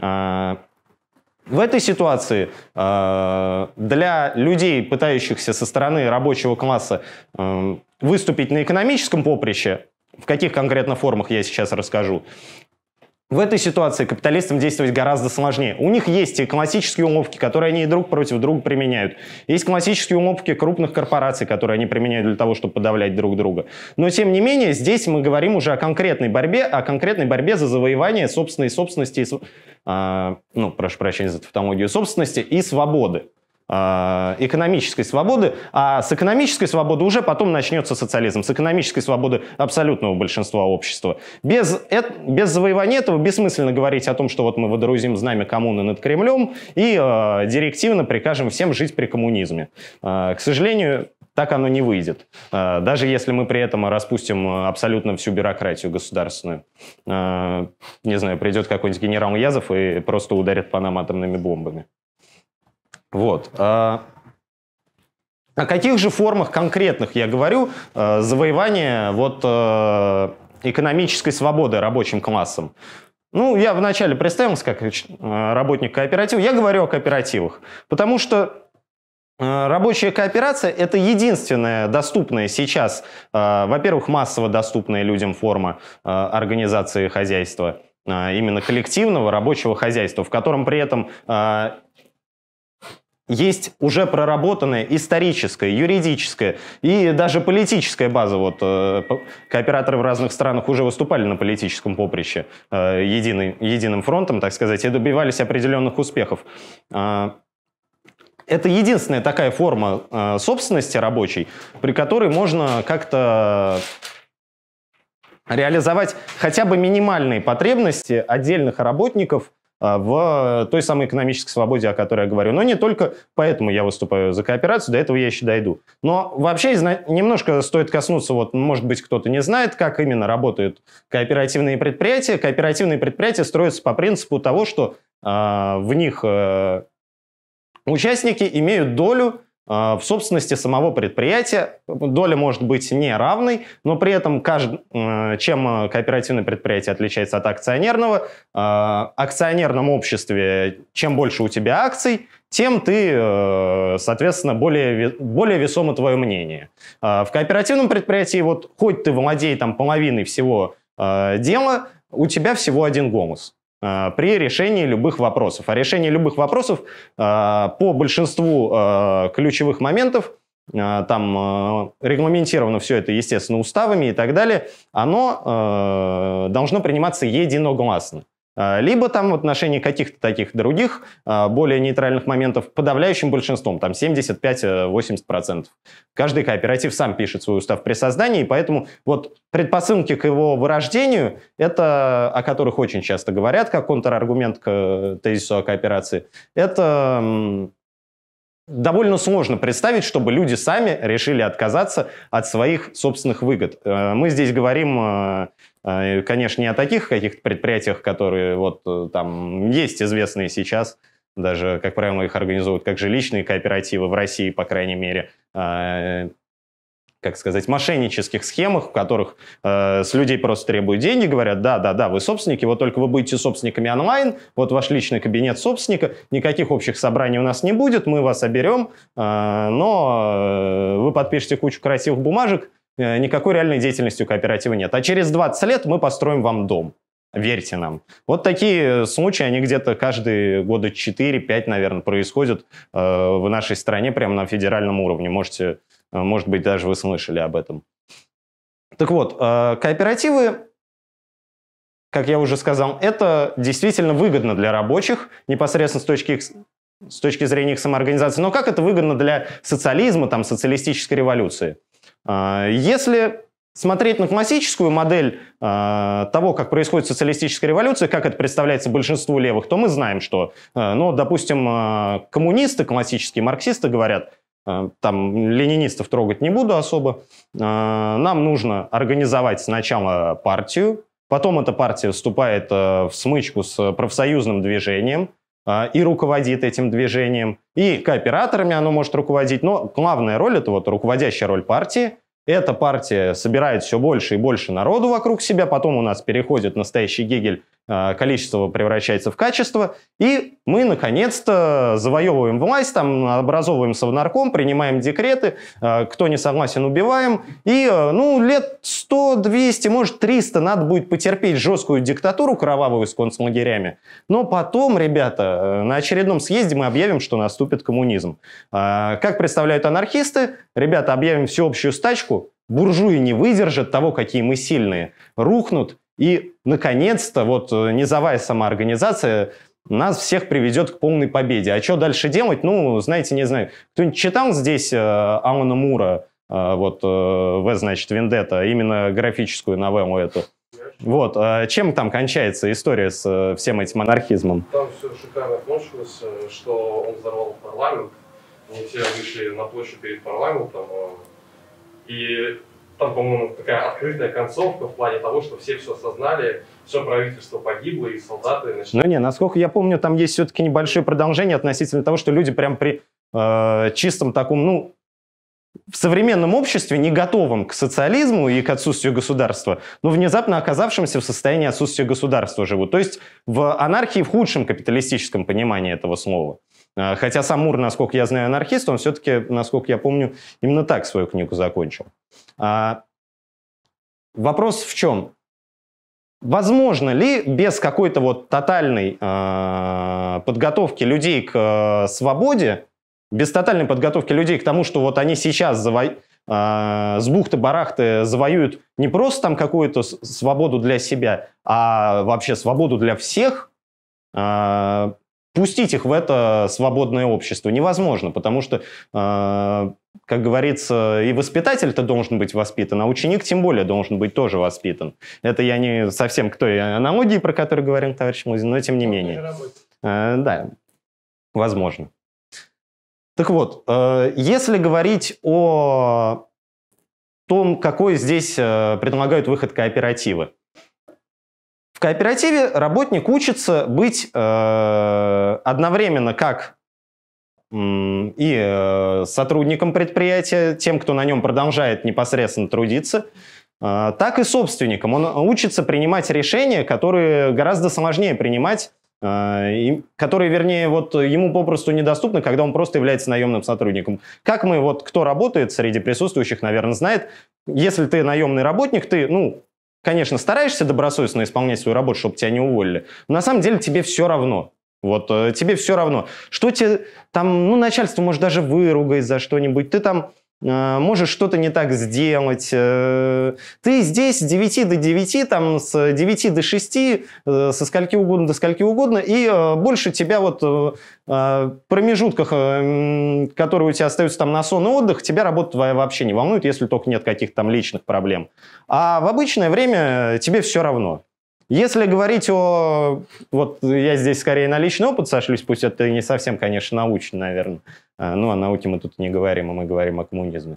в этой ситуации для людей, пытающихся со стороны рабочего класса выступить на экономическом поприще, в каких конкретно формах я сейчас расскажу, в этой ситуации капиталистам действовать гораздо сложнее. У них есть и классические уловки, которые они друг против друга применяют. Есть классические уловки крупных корпораций, которые они применяют для того, чтобы подавлять друг друга. Но, тем не менее, здесь мы говорим уже о конкретной борьбе за завоевание собственной собственности, прошу прощения за тавтологию, собственности и свободы. Экономической свободы, а с экономической свободы уже потом начнется социализм, с экономической свободы абсолютного большинства общества. Без завоевания этого бессмысленно говорить о том, что мы водрузим знамя коммуны над Кремлем и директивно прикажем всем жить при коммунизме. К сожалению, так оно не выйдет, даже если мы при этом распустим абсолютно всю бюрократию государственную. Не знаю, придет какой-нибудь генерал Язов и просто ударит по нам атомными бомбами. О каких же формах конкретных я говорю завоевания экономической свободы рабочим классом? Ну, я вначале представился как работник кооператива. Я говорю о кооперативах, потому что рабочая кооперация – это единственная доступная сейчас, во-первых, массово доступная людям форма организации хозяйства, именно коллективного рабочего хозяйства, в котором при этом есть уже проработанная историческая, юридическая и даже политическая база. Кооператоры в разных странах уже выступали на политическом поприще единым фронтом, так сказать, и добивались определенных успехов. Это единственная такая форма собственности рабочей, при которой можно как-то реализовать хотя бы минимальные потребности отдельных работников в той самой экономической свободе, о которой я говорю. Но не только поэтому я выступаю за кооперацию, до этого я еще дойду. Но вообще немножко стоит коснуться, может быть, кто-то не знает, как именно работают кооперативные предприятия. Кооперативные предприятия строятся по принципу того, что в них участники имеют долю в собственности самого предприятия. Доля может быть неравной, но при этом чем кооперативное предприятие отличается от акционерного? В акционерном обществе чем больше у тебя акций, тем ты, соответственно, более весомо твое мнение. В кооперативном предприятии, хоть ты владей половиной всего дела, у тебя всего один голос при решении любых вопросов. А решение любых вопросов по большинству ключевых моментов там регламентировано все это, естественно, уставами и так далее, оно должно приниматься единогласно. Либо там в отношении каких-то таких других, более нейтральных моментов подавляющим большинством, там 75-80%. Каждый кооператив сам пишет свой устав при создании, и поэтому вот предпосылки к его вырождению, это, о которых очень часто говорят, как контраргумент к тезису о кооперации, это довольно сложно представить, чтобы люди сами решили отказаться от своих собственных выгод. Мы здесь говорим, конечно, не о таких каких-то предприятиях, которые вот там есть известные сейчас, даже, как правило, их организуют как жилищные кооперативы в России, по крайней мере, как сказать, мошеннических схемах, в которых с людей просто требуют деньги, говорят, да, вы собственники, вот только вы будете собственниками онлайн, вот ваш личный кабинет собственника, никаких общих собраний у нас не будет, мы вас оберем, но вы подпишете кучу красивых бумажек, никакой реальной деятельности у кооператива нет. А через 20 лет мы построим вам дом. Верьте нам. Вот такие случаи, они где-то каждые года 4-5, наверное, происходят в нашей стране, прямо на федеральном уровне. Может быть, даже вы слышали об этом. Так вот, кооперативы, как я уже сказал, это действительно выгодно для рабочих, непосредственно с точки зрения их самоорганизации. Но как это выгодно для социализма, там, социалистической революции? Если смотреть на классическую модель того, как происходит социалистическая революция, как это представляется большинству левых, то мы знаем, что, ну, допустим, коммунисты, классические марксисты говорят, там ленинистов трогать не буду особо, нам нужно организовать сначала партию, потом эта партия вступает в смычку с профсоюзным движением и руководит этим движением, и кооператорами оно может руководить, но главная роль, это вот руководящая роль партии. Эта партия собирает все больше и больше народу вокруг себя, потом у нас переходит настоящий Гегель, количество превращается в качество, и мы, наконец-то, завоевываем власть, там, образовываем совнарком, принимаем декреты, кто не согласен, убиваем, и, ну, лет 100, 200, может, 300 надо будет потерпеть жесткую диктатуру кровавую с концлагерями, но потом, ребята, на очередном съезде мы объявим, что наступит коммунизм. Как представляют анархисты, ребята, объявим всеобщую стачку, буржуи не выдержат того, какие мы сильные, рухнут, и, наконец-то, вот низовая самоорганизация нас всех приведет к полной победе. А что дальше делать? Ну, знаете, не знаю. Кто-нибудь читал здесь Алана Мура, вот, значит, «Вендетта», именно графическую новеллу эту? Вот. Чем там кончается история с всем этим анархизмом? Там все шикарно кончилось, что он взорвал парламент, они все вышли на площадь перед парламентом, и там, по-моему, такая открытая концовка в плане того, что все осознали, все правительство погибло, и солдаты... Ну не, насколько я помню, там есть все-таки небольшое продолжение относительно того, что люди прям при чистом таком, ну, в современном обществе, не готовом к социализму и к отсутствию государства, но внезапно оказавшимся в состоянии отсутствия государства живут. То есть в анархии в худшем капиталистическом понимании этого слова. Хотя сам Мур, насколько я знаю, анархист, он все-таки, насколько я помню, именно так свою книгу закончил. Вопрос в чем? Возможно ли без какой-то вот тотальной подготовки людей к свободе, без тотальной подготовки людей к тому, что вот они сейчас с бухты-барахты завоюют не просто там какую-то свободу для себя, а вообще свободу для всех, пустить их в это свободное общество невозможно, потому что, как говорится, и воспитатель-то должен быть воспитан, а ученик тем более должен быть тоже воспитан. Это я не совсем к той аналогии, про которую говорил товарищ Музин, но тем не менее. Да, возможно. Так вот, если говорить о том, какой здесь предлагают выход кооперативы. В кооперативе работник учится быть одновременно как и сотрудником предприятия, тем, кто на нем продолжает непосредственно трудиться, так и собственником. Он учится принимать решения, которые гораздо сложнее принимать, которые, вернее, вот ему попросту недоступны, когда он просто является наемным сотрудником. Как мы, вот кто работает среди присутствующих, наверное, знает, если ты наемный работник, ты, ну, конечно, стараешься добросовестно исполнять свою работу, чтобы тебя не уволили, но на самом деле тебе все равно. Вот тебе все равно. Что тебе там, ну, начальство может даже выругать за что-нибудь, ты там можешь что-то не так сделать. Ты здесь с 9 до 9, там, с 9 до 6, со скольки угодно до скольки угодно, и больше тебя вот в промежутках, которые у тебя остаются там на сон и отдых, тебя работа твоя вообще не волнует, если только нет каких-то там личных проблем. А в обычное время тебе все равно. Если говорить о... Вот я здесь скорее на личный опыт сошлюсь, пусть это не совсем, конечно, научно, наверное. Ну, о науке мы тут не говорим, а мы говорим о коммунизме.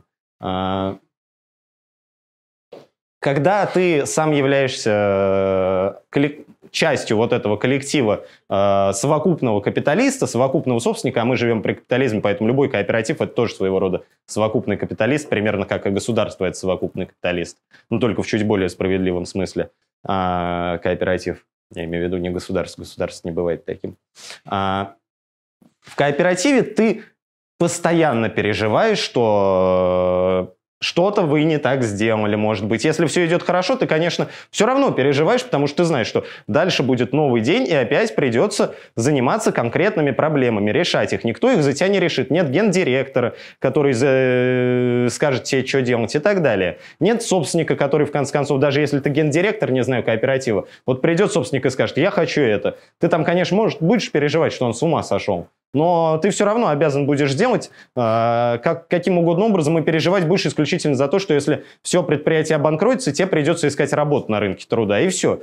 Когда ты сам являешься частью вот этого коллектива совокупного капиталиста, совокупного собственника, а мы живем при капитализме, поэтому любой кооператив – это тоже своего рода совокупный капиталист, примерно как и государство – это совокупный капиталист, но только в чуть более справедливом смысле. Кооператив, я имею в виду не государство, государство не бывает таким. В кооперативе ты постоянно переживаешь, что что-то вы не так сделали, может быть. Если все идет хорошо, ты, конечно, все равно переживаешь, потому что ты знаешь, что дальше будет новый день, и опять придется заниматься конкретными проблемами, решать их. Никто их за тебя не решит. Нет гендиректора, который скажет тебе, что делать, и так далее. Нет собственника, который, в конце концов, даже если ты гендиректор, не знаю, кооператива, вот придет собственник и скажет, я хочу это. Ты там, конечно, будешь переживать, что он с ума сошел. Но ты все равно обязан будешь делать каким угодно образом и переживать будешь исключительно за то, что если все предприятие обанкротится, тебе придется искать работу на рынке труда, и все.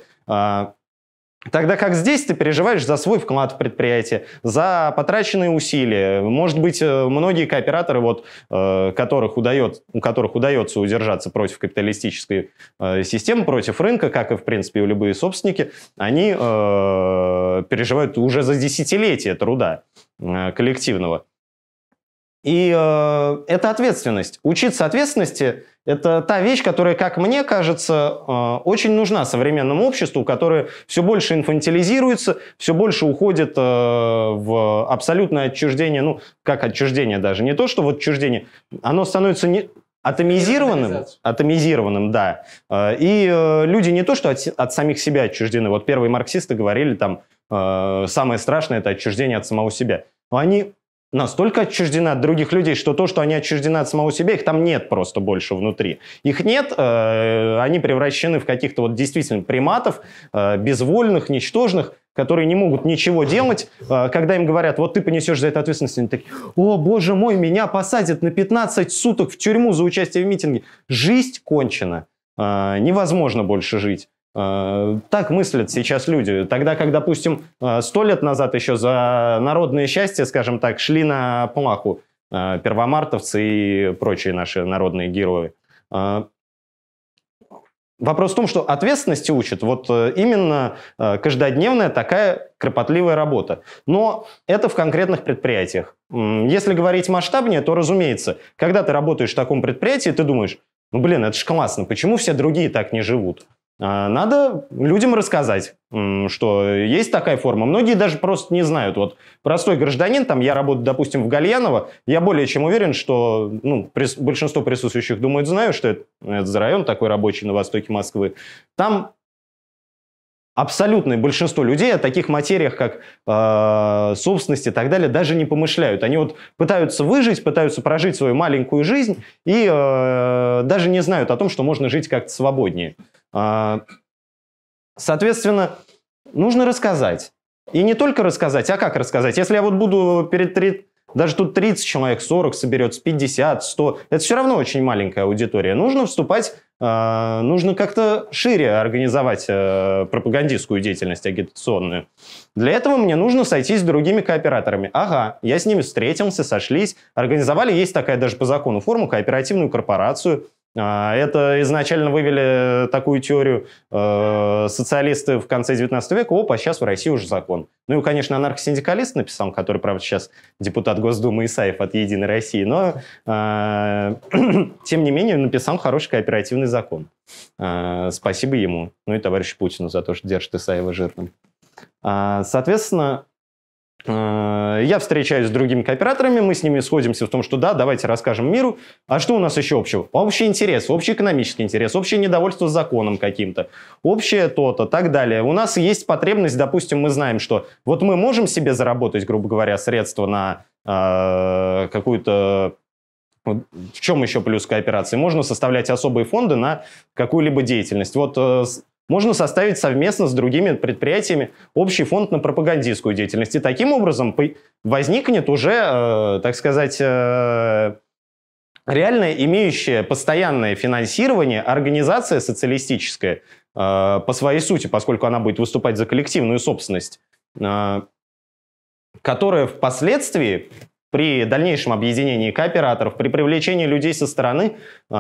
Тогда как здесь ты переживаешь за свой вклад в предприятие, за потраченные усилия. Может быть, многие кооператоры, вот, у которых удается удержаться против капиталистической системы, против рынка, как и, в принципе, и любые собственники, они переживают уже за десятилетия труда коллективного. И это ответственность. Учиться ответственности – это та вещь, которая, как мне кажется, очень нужна современному обществу, которое все больше инфантилизируется, все больше уходит в абсолютное отчуждение. Ну, как отчуждение даже. Не то, что вот отчуждение. Оно становится атомизированным, да. И люди не то, что от самих себя отчуждены. Вот первые марксисты говорили, там, самое страшное – это отчуждение от самого себя. Но они настолько отчуждены от других людей, что то, что они отчуждены от самого себя, их там нет просто больше внутри. Их нет, они превращены в каких-то вот действительно приматов, безвольных, ничтожных, которые не могут ничего делать. Когда им говорят, вот ты понесешь за это ответственность, они такие, о, боже мой, меня посадят на 15 суток в тюрьму за участие в митинге. Жизнь кончена. Невозможно больше жить. Так мыслят сейчас люди. Тогда, как, допустим, 100 лет назад еще за народное счастье, скажем так, шли на плаху первомартовцы и прочие наши народные герои. Вопрос в том, что ответственности учат вот именно каждодневная такая кропотливая работа. Но это в конкретных предприятиях. Если говорить масштабнее, то, разумеется, когда ты работаешь в таком предприятии, ты думаешь, ну, блин, это ж классно, почему все другие так не живут? Надо людям рассказать, что есть такая форма. Многие даже просто не знают. Вот простой гражданин, там я работаю, допустим, в Гальяново, я более чем уверен, что большинство присутствующих думают, знаю, что это за район такой рабочий на востоке Москвы. Там абсолютное большинство людей о таких материях, как собственность и так далее, даже не помышляют. Они вот пытаются выжить, пытаются прожить свою маленькую жизнь и даже не знают о том, что можно жить как-то свободнее. Соответственно, нужно рассказать. И не только рассказать, а как рассказать. Если я вот буду даже тут 30 человек, 40 соберется, 50, 100, это все равно очень маленькая аудитория. Нужно вступать, нужно как-то шире организовать пропагандистскую деятельность агитационную. Для этого мне нужно сойтись с другими кооператорами. Ага, я с ними встретился, сошлись, организовали, есть такая даже по закону форму, кооперативную корпорацию. Это изначально вывели такую теорию социалисты в конце 19 века. Опа, сейчас в России уже закон. Ну и, конечно, анархосиндикалист написал, который, правда, сейчас депутат Госдумы Исаев от «Единой России», но, тем не менее, написал хороший кооперативный закон. Спасибо ему, ну и товарищу Путину за то, что держит Исаева жирным. Соответственно, я встречаюсь с другими кооператорами, мы с ними сходимся в том, что да, давайте расскажем миру. А что у нас еще общего? Общий интерес, общий экономический интерес, общее недовольство законом каким-то, общее то-то, так далее. У нас есть потребность, допустим, мы знаем, что вот мы можем себе заработать, грубо говоря, средства на какую-то Вот в чем еще плюс кооперации? Можно составлять особые фонды на какую-либо деятельность. Вот можно составить совместно с другими предприятиями общий фонд на пропагандистскую деятельность. И таким образом возникнет уже, так сказать, реально имеющая постоянное финансирование организация социалистическая по своей сути, поскольку она будет выступать за коллективную собственность, которая впоследствии при дальнейшем объединении кооператоров, при привлечении людей со стороны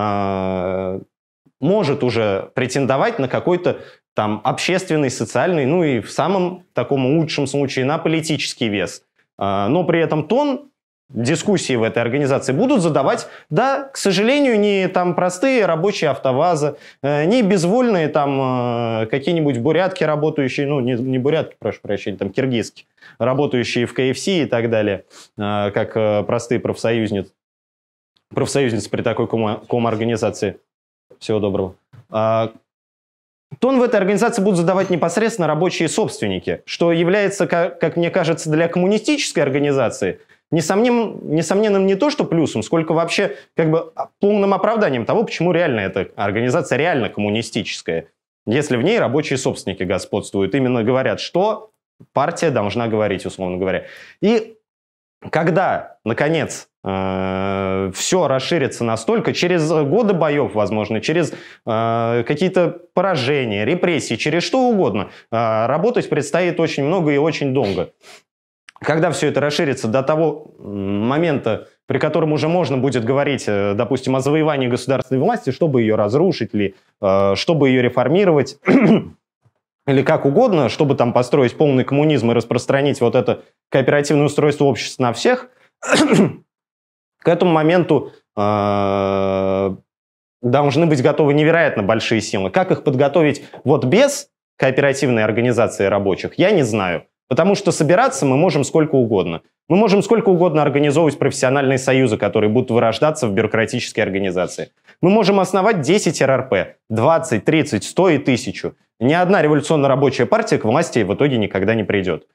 может уже претендовать на какой-то там общественный, социальный, ну и в самом таком лучшем случае на политический вес. Но при этом тон дискуссии в этой организации будут задавать, да, к сожалению, не там простые рабочие АвтоВАЗа, не безвольные там какие-нибудь бурятки, работающие, ну не бурятки, прошу прощения, там киргизки, работающие в КФС и так далее, как простые профсоюзницы при такой коморганизации. Всего доброго. Тон в этой организации будут задавать непосредственно рабочие собственники, что является, как мне кажется, для коммунистической организации несомненным не то, что плюсом, сколько вообще как бы полным оправданием того, почему реально эта организация реально коммунистическая, если в ней рабочие собственники господствуют, именно говорят, что партия должна говорить, условно говоря. И когда, наконец, все расширится настолько, через годы боев, возможно, через какие-то поражения, репрессии, через что угодно, работать предстоит очень много и очень долго. Когда все это расширится до того момента, при котором уже можно будет говорить, допустим, о завоевании государственной власти, чтобы ее разрушить, или чтобы ее реформировать, или как угодно, чтобы там построить полный коммунизм и распространить вот это кооперативное устройство общества на всех, к этому моменту должны быть готовы невероятно большие силы. Как их подготовить вот без кооперативной организации рабочих, я не знаю. Потому что собираться мы можем сколько угодно. Мы можем сколько угодно организовывать профессиональные союзы, которые будут вырождаться в бюрократические организации. Мы можем основать 10 РРП, 20, 30, 100 и 1000. Ни одна революционно-рабочая партия к власти в итоге никогда не придет.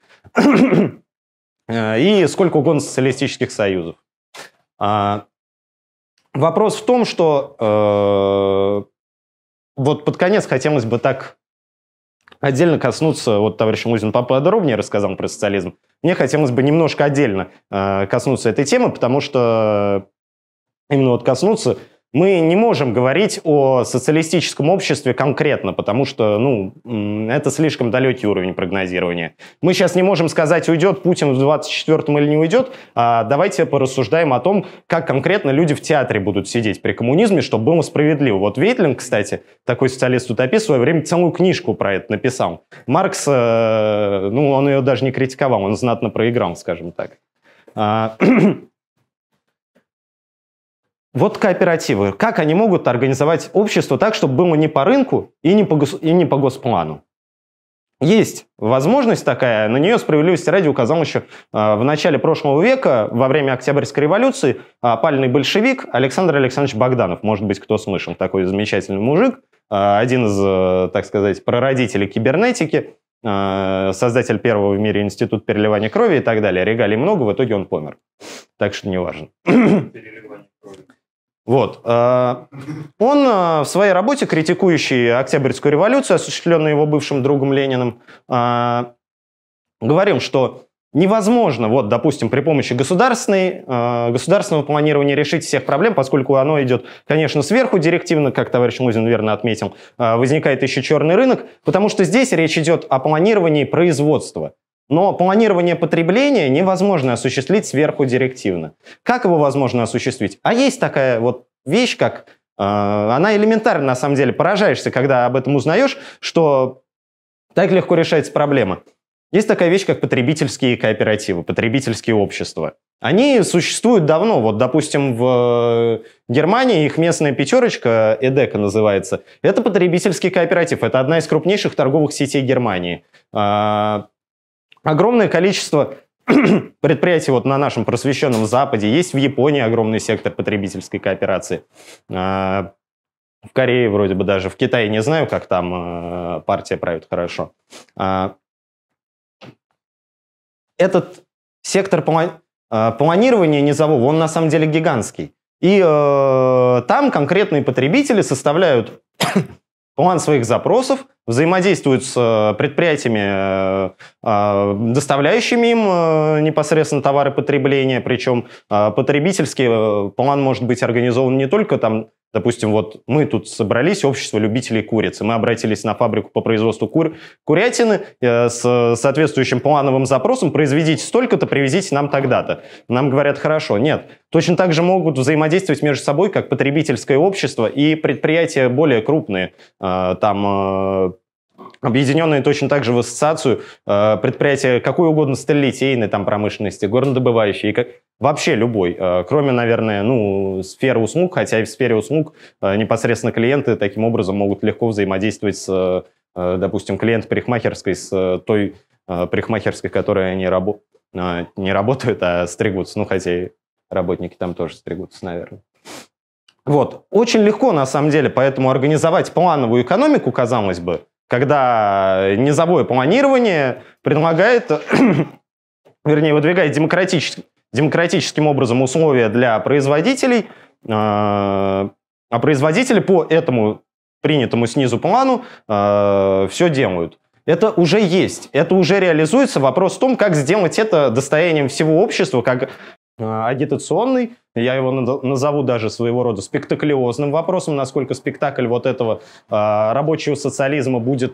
И сколько угодно социалистических союзов. Вопрос в том, что вот под конец хотелось бы так отдельно коснуться, вот товарищ Музин поподробнее рассказал про социализм, мне хотелось бы немножко отдельно коснуться этой темы, потому что именно вот коснуться мы не можем говорить о социалистическом обществе конкретно, потому что, ну, это слишком далекий уровень прогнозирования. Мы сейчас не можем сказать, уйдет Путин в 24-м или не уйдет, а давайте порассуждаем о том, как конкретно люди в театре будут сидеть при коммунизме, чтобы было справедливо. Вот Вейтлинг, кстати, такой социалист-утопист, в свое время целую книжку про это написал. Маркс, ну, он ее даже не критиковал, он знатно проиграл, скажем так. Вот кооперативы. Как они могут организовать общество так, чтобы было не по рынку и не по госплану? Есть возможность такая, на нее справедливости ради указал еще в начале прошлого века, во время Октябрьской революции, опальный большевик Александр Александрович Богданов. Может быть, кто слышал, такой замечательный мужик, один из, так сказать, прародителей кибернетики, создатель первого в мире института переливания крови и так далее. Регалий много, в итоге он помер. Так что неважно. Вот. Он в своей работе, критикующей Октябрьскую революцию, осуществленную его бывшим другом Лениным, говорил, что невозможно, вот, допустим, при помощи государственного планирования решить всех проблем, поскольку оно идет, конечно, сверху директивно, как товарищ Музин верно отметил, возникает еще черный рынок, потому что здесь речь идет о планировании производства. Но планирование потребления невозможно осуществить сверху директивно. Как его возможно осуществить? А есть такая вот вещь, как... она элементарна, на самом деле. Поражаешься, когда об этом узнаешь, что так легко решается проблема. Есть такая вещь, как потребительские кооперативы, потребительские общества. Они существуют давно. Вот, допустим, в Германии их местная пятерочка, Эдека называется, это потребительский кооператив. Это одна из крупнейших торговых сетей Германии. Огромное количество предприятий вот на нашем просвещенном Западе. Есть в Японии огромный сектор потребительской кооперации. В Корее вроде бы даже. В Китае не знаю, как там партия правит хорошо. Этот сектор планирования низового, он на самом деле гигантский. И там конкретные потребители составляют план своих запросов, взаимодействуют с предприятиями, доставляющими им непосредственно товары потребления, причем потребительский план может быть организован не только там, допустим, вот мы тут собрались, общество любителей курицы, мы обратились на фабрику по производству курятины с соответствующим плановым запросом: произведите столько-то, привезите нам тогда-то. Нам говорят: хорошо. Нет. Точно так же могут взаимодействовать между собой как потребительское общество и предприятия более крупные, там объединенные точно так же в ассоциацию предприятия какой угодно сталелитейной там промышленности, горнодобывающей, вообще любой, кроме, наверное, сферы услуг, хотя и в сфере услуг непосредственно клиенты таким образом могут легко взаимодействовать с, допустим, клиент-парикмахерской, с той парикмахерской, которой они не работают, а стригутся, хотя и работники там тоже стригутся, наверное. Вот. Очень легко, на самом деле, поэтому организовать плановую экономику, казалось бы, когда низовое планирование предлагает, вернее, выдвигает демократическим образом условия для производителей, а производители по этому принятому снизу плану все делают. Это уже есть, это уже реализуется. Вопрос в том, как сделать это достоянием всего общества, как агитационный, я его назову даже своего рода спектаклиозным вопросом, насколько спектакль вот этого рабочего социализма будет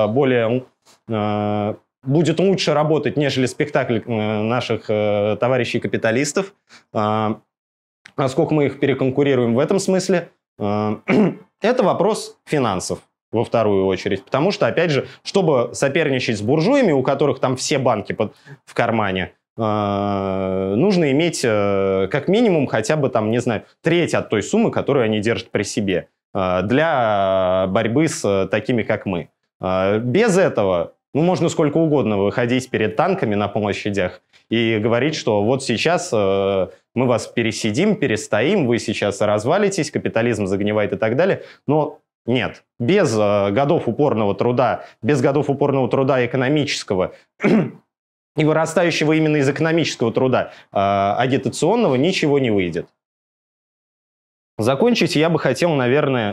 лучше работать, нежели спектакль наших товарищей-капиталистов, насколько мы их переконкурируем в этом смысле. Это вопрос финансов во вторую очередь, потому что, опять же, чтобы соперничать с буржуями, у которых там все банки в кармане, нужно иметь как минимум хотя бы там, не знаю, треть от той суммы, которую они держат при себе для борьбы с такими, как мы. Без этого можно сколько угодно выходить перед танками на площадях и говорить, что вот сейчас мы вас пересидим, перестоим, вы сейчас развалитесь, капитализм загнивает и так далее. Но нет, без годов упорного труда экономического и вырастающего именно из экономического труда агитационного ничего не выйдет. Закончить я бы хотел, наверное,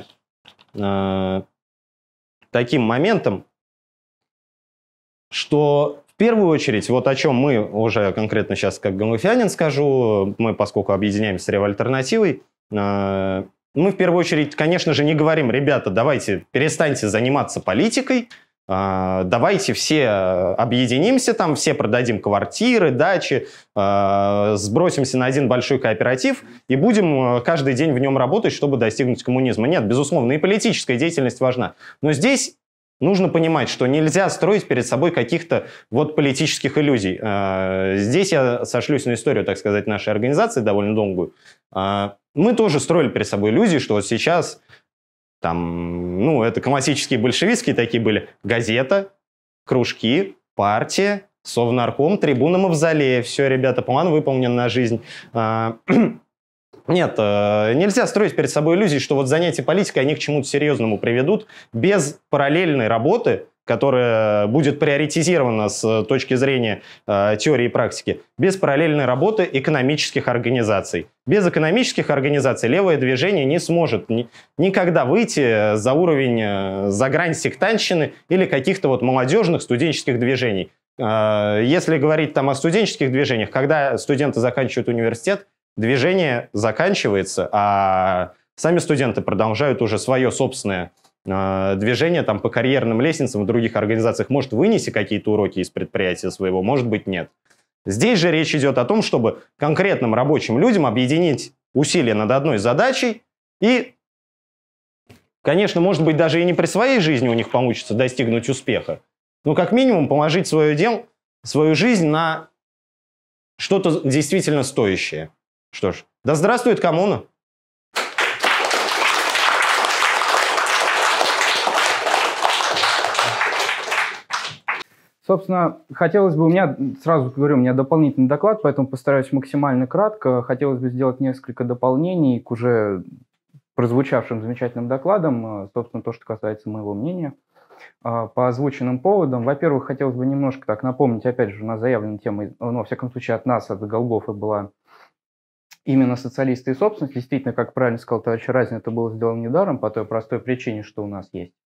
таким моментом, что в первую очередь, вот о чем мы уже конкретно сейчас как галуфянин скажу, мы, поскольку объединяемся с Ревальтернативой, мы в первую очередь, конечно же, не говорим: ребята, давайте перестаньте заниматься политикой, давайте все объединимся, там все продадим квартиры, дачи, сбросимся на один большой кооператив и будем каждый день в нем работать, чтобы достигнуть коммунизма. Нет, безусловно, и политическая деятельность важна. Но здесь нужно понимать, что нельзя строить перед собой каких-то вот политических иллюзий. Здесь я сошлюсь на историю, так сказать, нашей организации довольно долгую. Мы тоже строили перед собой иллюзии, что вот сейчас там, это классические большевистские такие были: газета, кружки, партия, совнарком, трибуна Мавзолея. Все, ребята, план выполнен на жизнь. Нет, нельзя строить перед собой иллюзии, что вот занятия политикой, они к чему-то серьезному приведут без параллельной работы, которая будет приоритизирована с точки зрения теории и практики, без параллельной работы экономических организаций. Без экономических организаций левое движение не сможет никогда выйти за уровень, за грань сектантщины или каких-то вот молодежных студенческих движений. Если говорить там о студенческих движениях, когда студенты заканчивают университет, движение заканчивается, а сами студенты продолжают уже свое собственное движение там по карьерным лестницам в других организациях. Может, вынеси какие-то уроки из предприятия своего, может быть, нет. Здесь же речь идет о том, чтобы конкретным рабочим людям объединить усилия над одной задачей и, конечно, может быть, даже и не при своей жизни у них получится достигнуть успеха, но как минимум положить свою жизнь на что-то действительно стоящее. Что ж, да здравствует коммуна! Собственно, хотелось бы, у меня дополнительный доклад, поэтому постараюсь максимально кратко. Хотелось бы сделать несколько дополнений к уже прозвучавшим замечательным докладам, собственно, то, что касается моего мнения. По озвученным поводам, во-первых, хотелось бы немножко так напомнить, опять же, у нас заявлена тема, во всяком случае, от нас, от Голгофы, была именно социалисты и собственность. Действительно, как правильно сказал товарищ Разин, это было сделано недаром по той простой причине, что у нас есть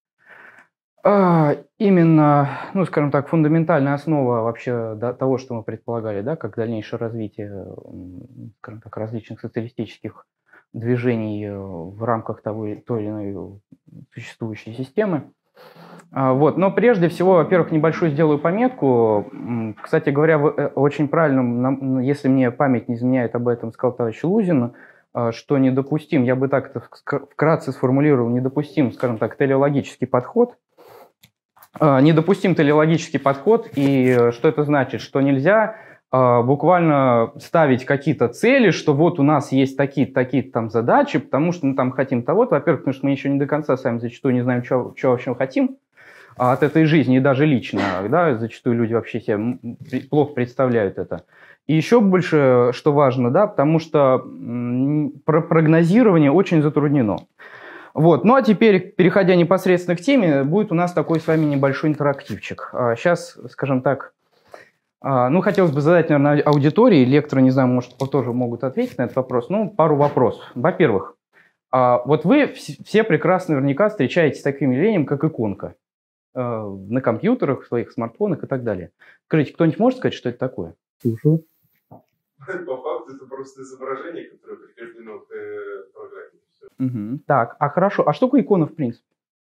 именно, ну, скажем так, фундаментальная основа вообще того, что мы предполагали, да, как дальнейшее развитие, скажем так, различных социалистических движений в рамках той или иной существующей системы. Вот. Но прежде всего, во-первых, небольшую сделаю пометку. Кстати говоря, очень правильно, если мне память не изменяет, об этом сказал товарищ Лузин, что недопустим, я бы так это вкратце сформулировал, недопустим, скажем так, телеологический подход. Недопустим телеологический подход, и что это значит? Что нельзя буквально ставить какие-то цели, что вот у нас есть такие там задачи, потому что мы там хотим того-то. Во-первых, потому что мы еще не до конца сами зачастую не знаем, что вообще хотим от этой жизни, и даже лично, да, зачастую люди вообще себе плохо представляют это. И еще больше, что важно, да, потому что прогнозирование очень затруднено. Вот. Ну а теперь, переходя непосредственно к теме, будет у нас такой с вами небольшой интерактивчик. Сейчас, скажем так, ну, хотелось бы задать, наверное, аудитории, лекторы, не знаю, может, тоже могут ответить на этот вопрос, ну, пару вопросов. Во-первых, вот вы все прекрасно наверняка встречаетесь с таким явлением, как иконка на компьютерах, в своих смартфонах и так далее. Скажите, кто-нибудь может сказать, что это такое? Слушаю. По факту это просто изображение, которое прикреплено к программе. Угу. Так, а хорошо. А что такое икона, в принципе?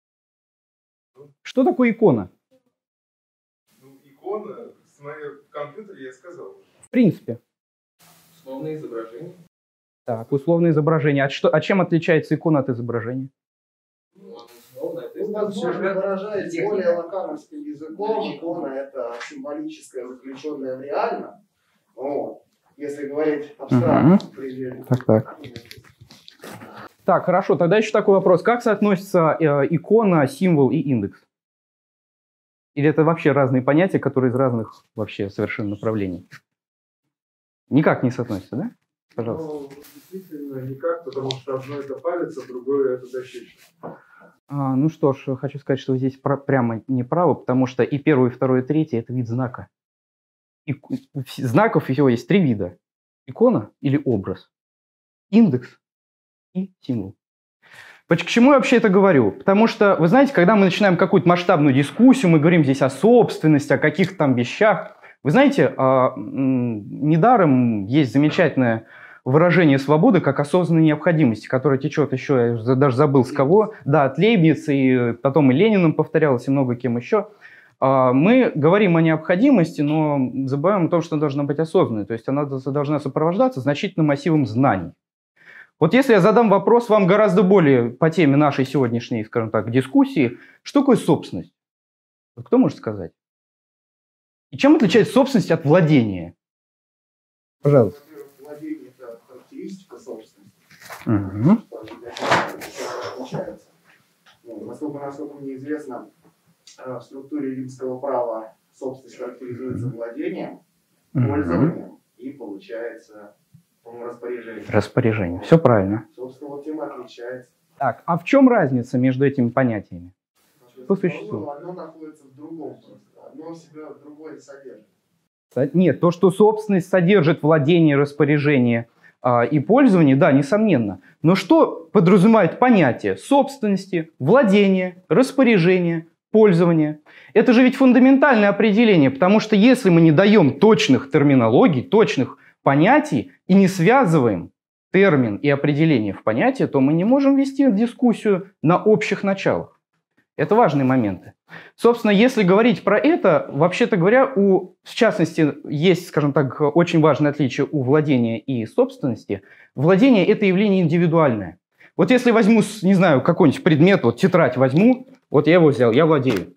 Что такое икона? Ну, икона, в моем компьютере я сказал. В принципе. Условное изображение. Так, условное изображение. А чем отличается икона от изображения? Возможно, выражаясь более лакановским языком, икона – это символическое, заключенное в реально. Вот. Если говорить абстрактно, Так. Так, хорошо. Тогда еще такой вопрос. Как соотносятся икона, символ и индекс? Или это вообще разные понятия, которые из разных вообще совершенно направлений? Никак не соотносятся, да? Пожалуйста. Ну, действительно, никак, потому что одно это палец, а другое это дощечка. Ну что ж, хочу сказать, что вы здесь прямо не правы, потому что и первое, и второе, и третье – это вид знака. Знаков всего есть 3 вида. Икона или образ, индекс и символ. К чему я вообще это говорю? Потому что, вы знаете, когда мы начинаем какую-то масштабную дискуссию, мы говорим здесь о собственности, о каких-то там вещах. Вы знаете, недаром есть замечательное выражение свободы как осознанной необходимости, которое течет еще, я даже забыл с кого, да, от Лейбница, и потом и Лениным повторялось, и много кем еще. Мы говорим о необходимости, но забываем о том, что она должна быть осознанной. То есть она должна сопровождаться значительным массивом знаний. Вот если я задам вопрос вам гораздо более по теме нашей сегодняшней, скажем так, дискуссии, что такое собственность? Кто может сказать? И чем отличается собственность от владения? Пожалуйста. владение – это характеристика собственности. Угу. Отличается. Насколько мне известно, в структуре римского права собственность характеризуется владением, пользованием и получается распоряжение. Распоряжение. Все правильно. Собственно, вот тем отличается. Так, а в чем разница между этими понятиями? По существу. Одно находится в другом просто. Одно в себя другое содержит. Нет, то, что собственность содержит владение, распоряжение и пользование, да, несомненно. Но что подразумевает понятие собственности, владения, распоряжения, пользования? Это же ведь фундаментальное определение, потому что если мы не даем точных терминологий, точных понятий и не связываем термин и определение в понятие, то мы не можем вести дискуссию на общих началах. Это важные моменты. Собственно, если говорить про это, вообще-то говоря, в частности, есть, скажем так, очень важное отличие у владения и собственности. Владение – это явление индивидуальное. Вот если возьму, не знаю, какой-нибудь предмет, вот тетрадь возьму, вот я его взял, я владею.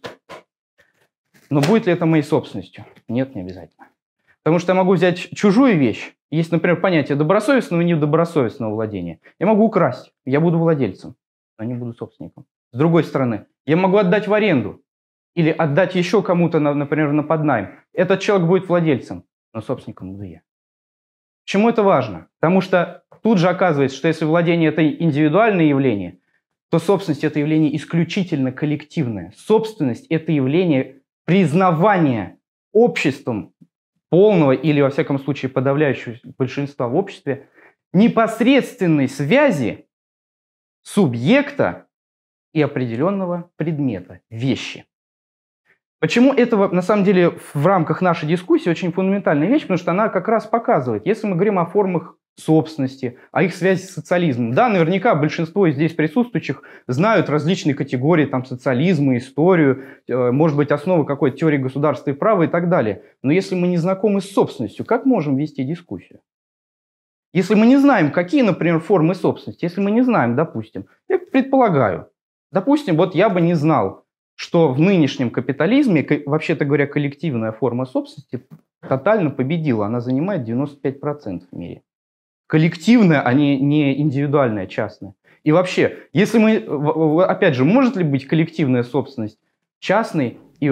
Но будет ли это моей собственностью? Нет, не обязательно. Потому что я могу взять чужую вещь. Есть, например, понятие добросовестного и недобросовестного владения. Я могу украсть, я буду владельцем, но не буду собственником. С другой стороны, я могу отдать в аренду или отдать еще кому-то, например, на поднайм. Этот человек будет владельцем, но собственником буду я. Почему это важно? Потому что тут же оказывается, что если владение – это индивидуальное явление, то собственность – это явление исключительно коллективное. Собственность – это явление признавания обществом полного или, во всяком случае, подавляющего большинства в обществе непосредственной связи субъекта и определенного предмета, вещи. Почему это, на самом деле, в рамках нашей дискуссии очень фундаментальная вещь, потому что она как раз показывает, если мы говорим о формах собственности, о их связи с социализмом. Да, наверняка большинство из здесь присутствующих знают различные категории там, социализма, историю, может быть, основы какой-то теории государства и права и так далее. Но если мы не знакомы с собственностью, как можем вести дискуссию? Если мы не знаем, какие, например, формы собственности, если мы не знаем, допустим, я предполагаю, допустим, вот я бы не знал, что в нынешнем капитализме, вообще-то говоря, коллективная форма собственности тотально победила. Она занимает 95% в мире. Коллективная, а не индивидуальная, частная. И вообще, если мы, опять же, может ли быть коллективная собственность частной? И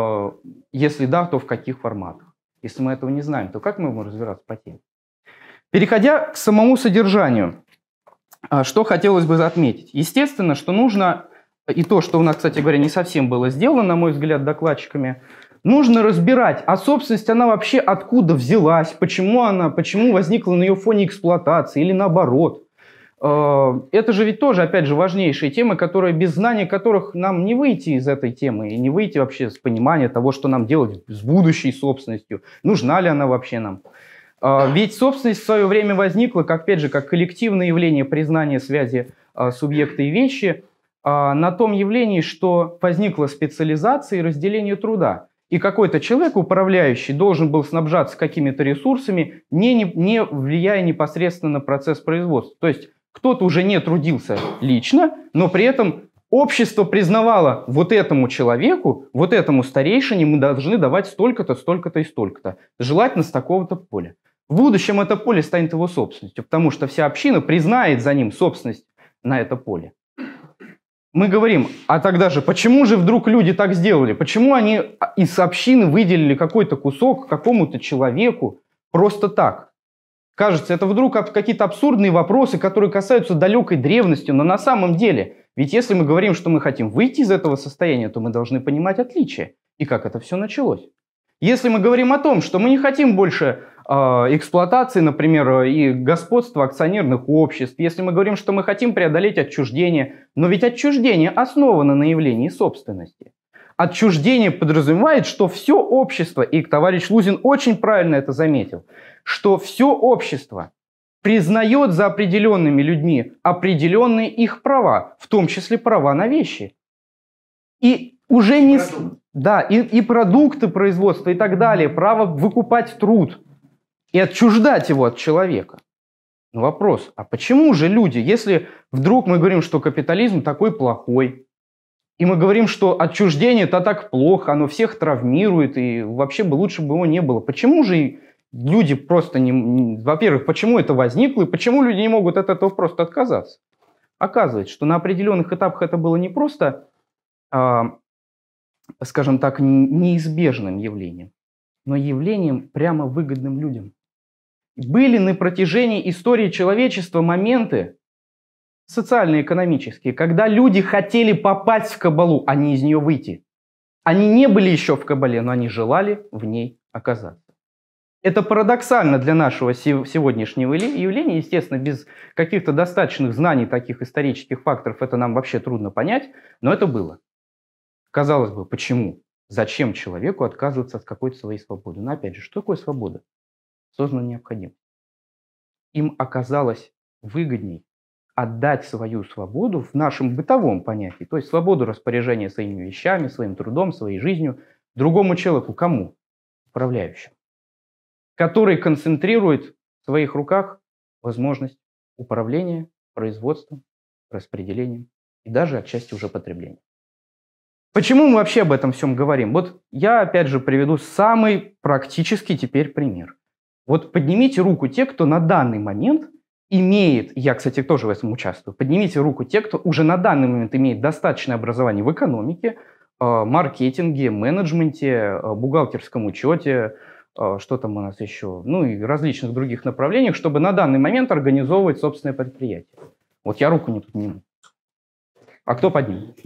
если да, то в каких форматах? Если мы этого не знаем, то как мы будем разбираться по теме? Переходя к самому содержанию, что хотелось бы отметить. Естественно, что нужно... И то, что у нас, кстати говоря, не совсем было сделано, на мой взгляд, докладчиками, нужно разбирать, а собственность, она вообще откуда взялась, почему возникла на ее фоне эксплуатации или наоборот. Это же ведь тоже, опять же, важнейшие темы, без знания которых нам не выйти из этой темы, и не выйти вообще с понимания того, что нам делать с будущей собственностью, нужна ли она вообще нам. Ведь собственность в свое время возникла, опять же, как коллективное явление признания связи субъекта и вещи, на том явлении, что возникла специализация и разделение труда. И какой-то человек, управляющий, должен был снабжаться какими-то ресурсами, не влияя непосредственно на процесс производства. То есть кто-то уже не трудился лично, но при этом общество признавало вот этому человеку, вот этому старейшине мы должны давать столько-то, столько-то и столько-то. Желательно с такого-то поля. В будущем это поле станет его собственностью, потому что вся община признает за ним собственность на это поле. Мы говорим, а тогда же, почему же вдруг люди так сделали? Почему они из общины выделили какой-то кусок какому-то человеку просто так? Кажется, это вдруг какие-то абсурдные вопросы, которые касаются далекой древности, но на самом деле, ведь если мы говорим, что мы хотим выйти из этого состояния, то мы должны понимать отличия и как это все началось. Если мы говорим о том, что мы не хотим больше эксплуатации, например, и господства акционерных обществ, если мы говорим, что мы хотим преодолеть отчуждение, но ведь отчуждение основано на явлении собственности. Отчуждение подразумевает, что все общество, и товарищ Лузин очень правильно это заметил, что все общество признает за определенными людьми определенные их права, в том числе права на вещи. И уже не... Да, и продукты производства и так далее, право выкупать труд и отчуждать его от человека. Но вопрос, а почему же люди, если вдруг мы говорим, что капитализм такой плохой, и мы говорим, что отчуждение это так плохо, оно всех травмирует, и вообще бы лучше бы его не было. Почему же люди просто не... Во-первых, почему это возникло, и почему люди не могут от этого просто отказаться? Оказывается, что на определенных этапах это было не просто... скажем так, неизбежным явлением, но явлением прямо выгодным людям. Были на протяжении истории человечества моменты социально-экономические, когда люди хотели попасть в кабалу, а не из нее выйти. Они не были еще в кабале, но они желали в ней оказаться. Это парадоксально для нашего сегодняшнего явления. Естественно, без каких-то достаточных знаний таких исторических факторов это нам вообще трудно понять, но это было. Казалось бы, почему? Зачем человеку отказываться от какой-то своей свободы? Но опять же, что такое свобода? Сознанная необходимость. Им оказалось выгодней отдать свою свободу в нашем бытовом понятии, то есть свободу распоряжения своими вещами, своим трудом, своей жизнью, другому человеку. Кому? Управляющему. Который концентрирует в своих руках возможность управления, производством, распределением и даже отчасти уже потреблением. Почему мы вообще об этом всем говорим? Вот я опять же приведу самый практический теперь пример. Вот поднимите руку те, кто на данный момент имеет, я, кстати, тоже в этом участвую, поднимите руку те, кто уже на данный момент имеет достаточное образование в экономике, маркетинге, менеджменте, бухгалтерском учете, что там у нас еще, ну и различных других направлениях, чтобы на данный момент организовывать собственное предприятие. Вот я руку не подниму. А кто поднимет?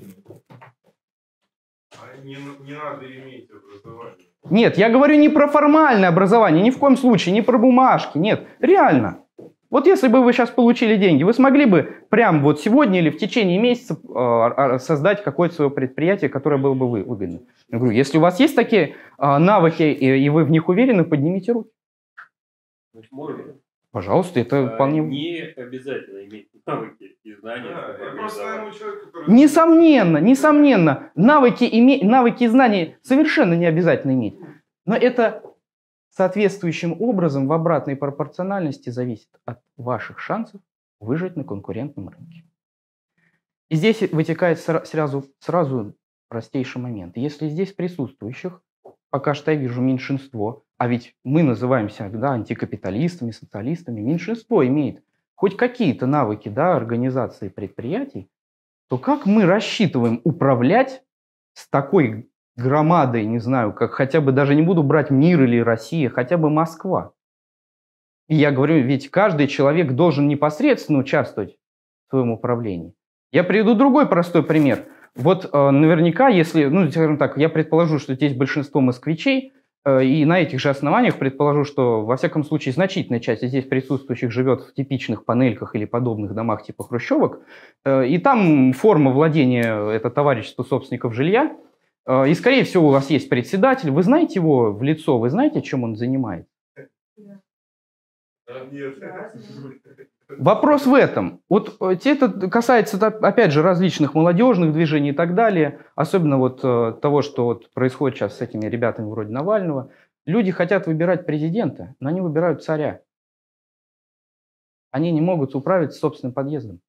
Не надо иметь образование. Нет, я говорю не про формальное образование, ни в коем случае, не про бумажки, нет, реально. Вот если бы вы сейчас получили деньги, вы смогли бы прямо вот сегодня или в течение месяца создать какое-то свое предприятие, которое было бы выгодно? Я говорю, если у вас есть такие навыки, и вы в них уверены, поднимите руки. Можно. Пожалуйста, это вполне... Не обязательно иметь навыки и знания. Я просто знаю человека, который... Несомненно, навыки и знания совершенно не обязательно иметь. Но это соответствующим образом в обратной пропорциональности зависит от ваших шансов выжить на конкурентном рынке. И здесь вытекает сразу простейший момент. Если здесь присутствующих, пока что я вижу меньшинство, а ведь мы называемся антикапиталистами, социалистами, меньшинство имеет хоть какие-то навыки организации предприятий, то как мы рассчитываем управлять с такой громадой, не знаю, как хотя бы даже не буду брать мир или Россия, хотя бы Москва. И я говорю, ведь каждый человек должен непосредственно участвовать в своем управлении. Я приведу другой простой пример. Вот наверняка, если, скажем так, я предположу, что здесь большинство москвичей, и на этих же основаниях предположу, что, во всяком случае, значительная часть здесь присутствующих живет в типичных панельках или подобных домах типа хрущевок, и там форма владения – это товарищество собственников жилья, и, скорее всего, у вас есть председатель. Вы знаете его в лицо, вы знаете, чем он занимается? Нет. Вопрос в этом. Вот это касается, опять же, различных молодежных движений и так далее, особенно вот того, что вот происходит сейчас с этими ребятами вроде Навального. Люди хотят выбирать президента, но они выбирают царя. Они не могут управиться собственным подъездом.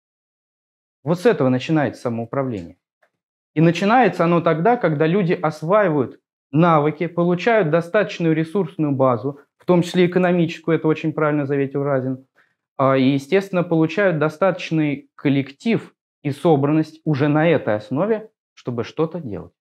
Вот с этого начинается самоуправление. И начинается оно тогда, когда люди осваивают навыки, получают достаточную ресурсную базу, в том числе экономическую, это очень правильно заметил Разин, и, естественно, получают достаточный коллектив и собранность уже на этой основе, чтобы что-то делать.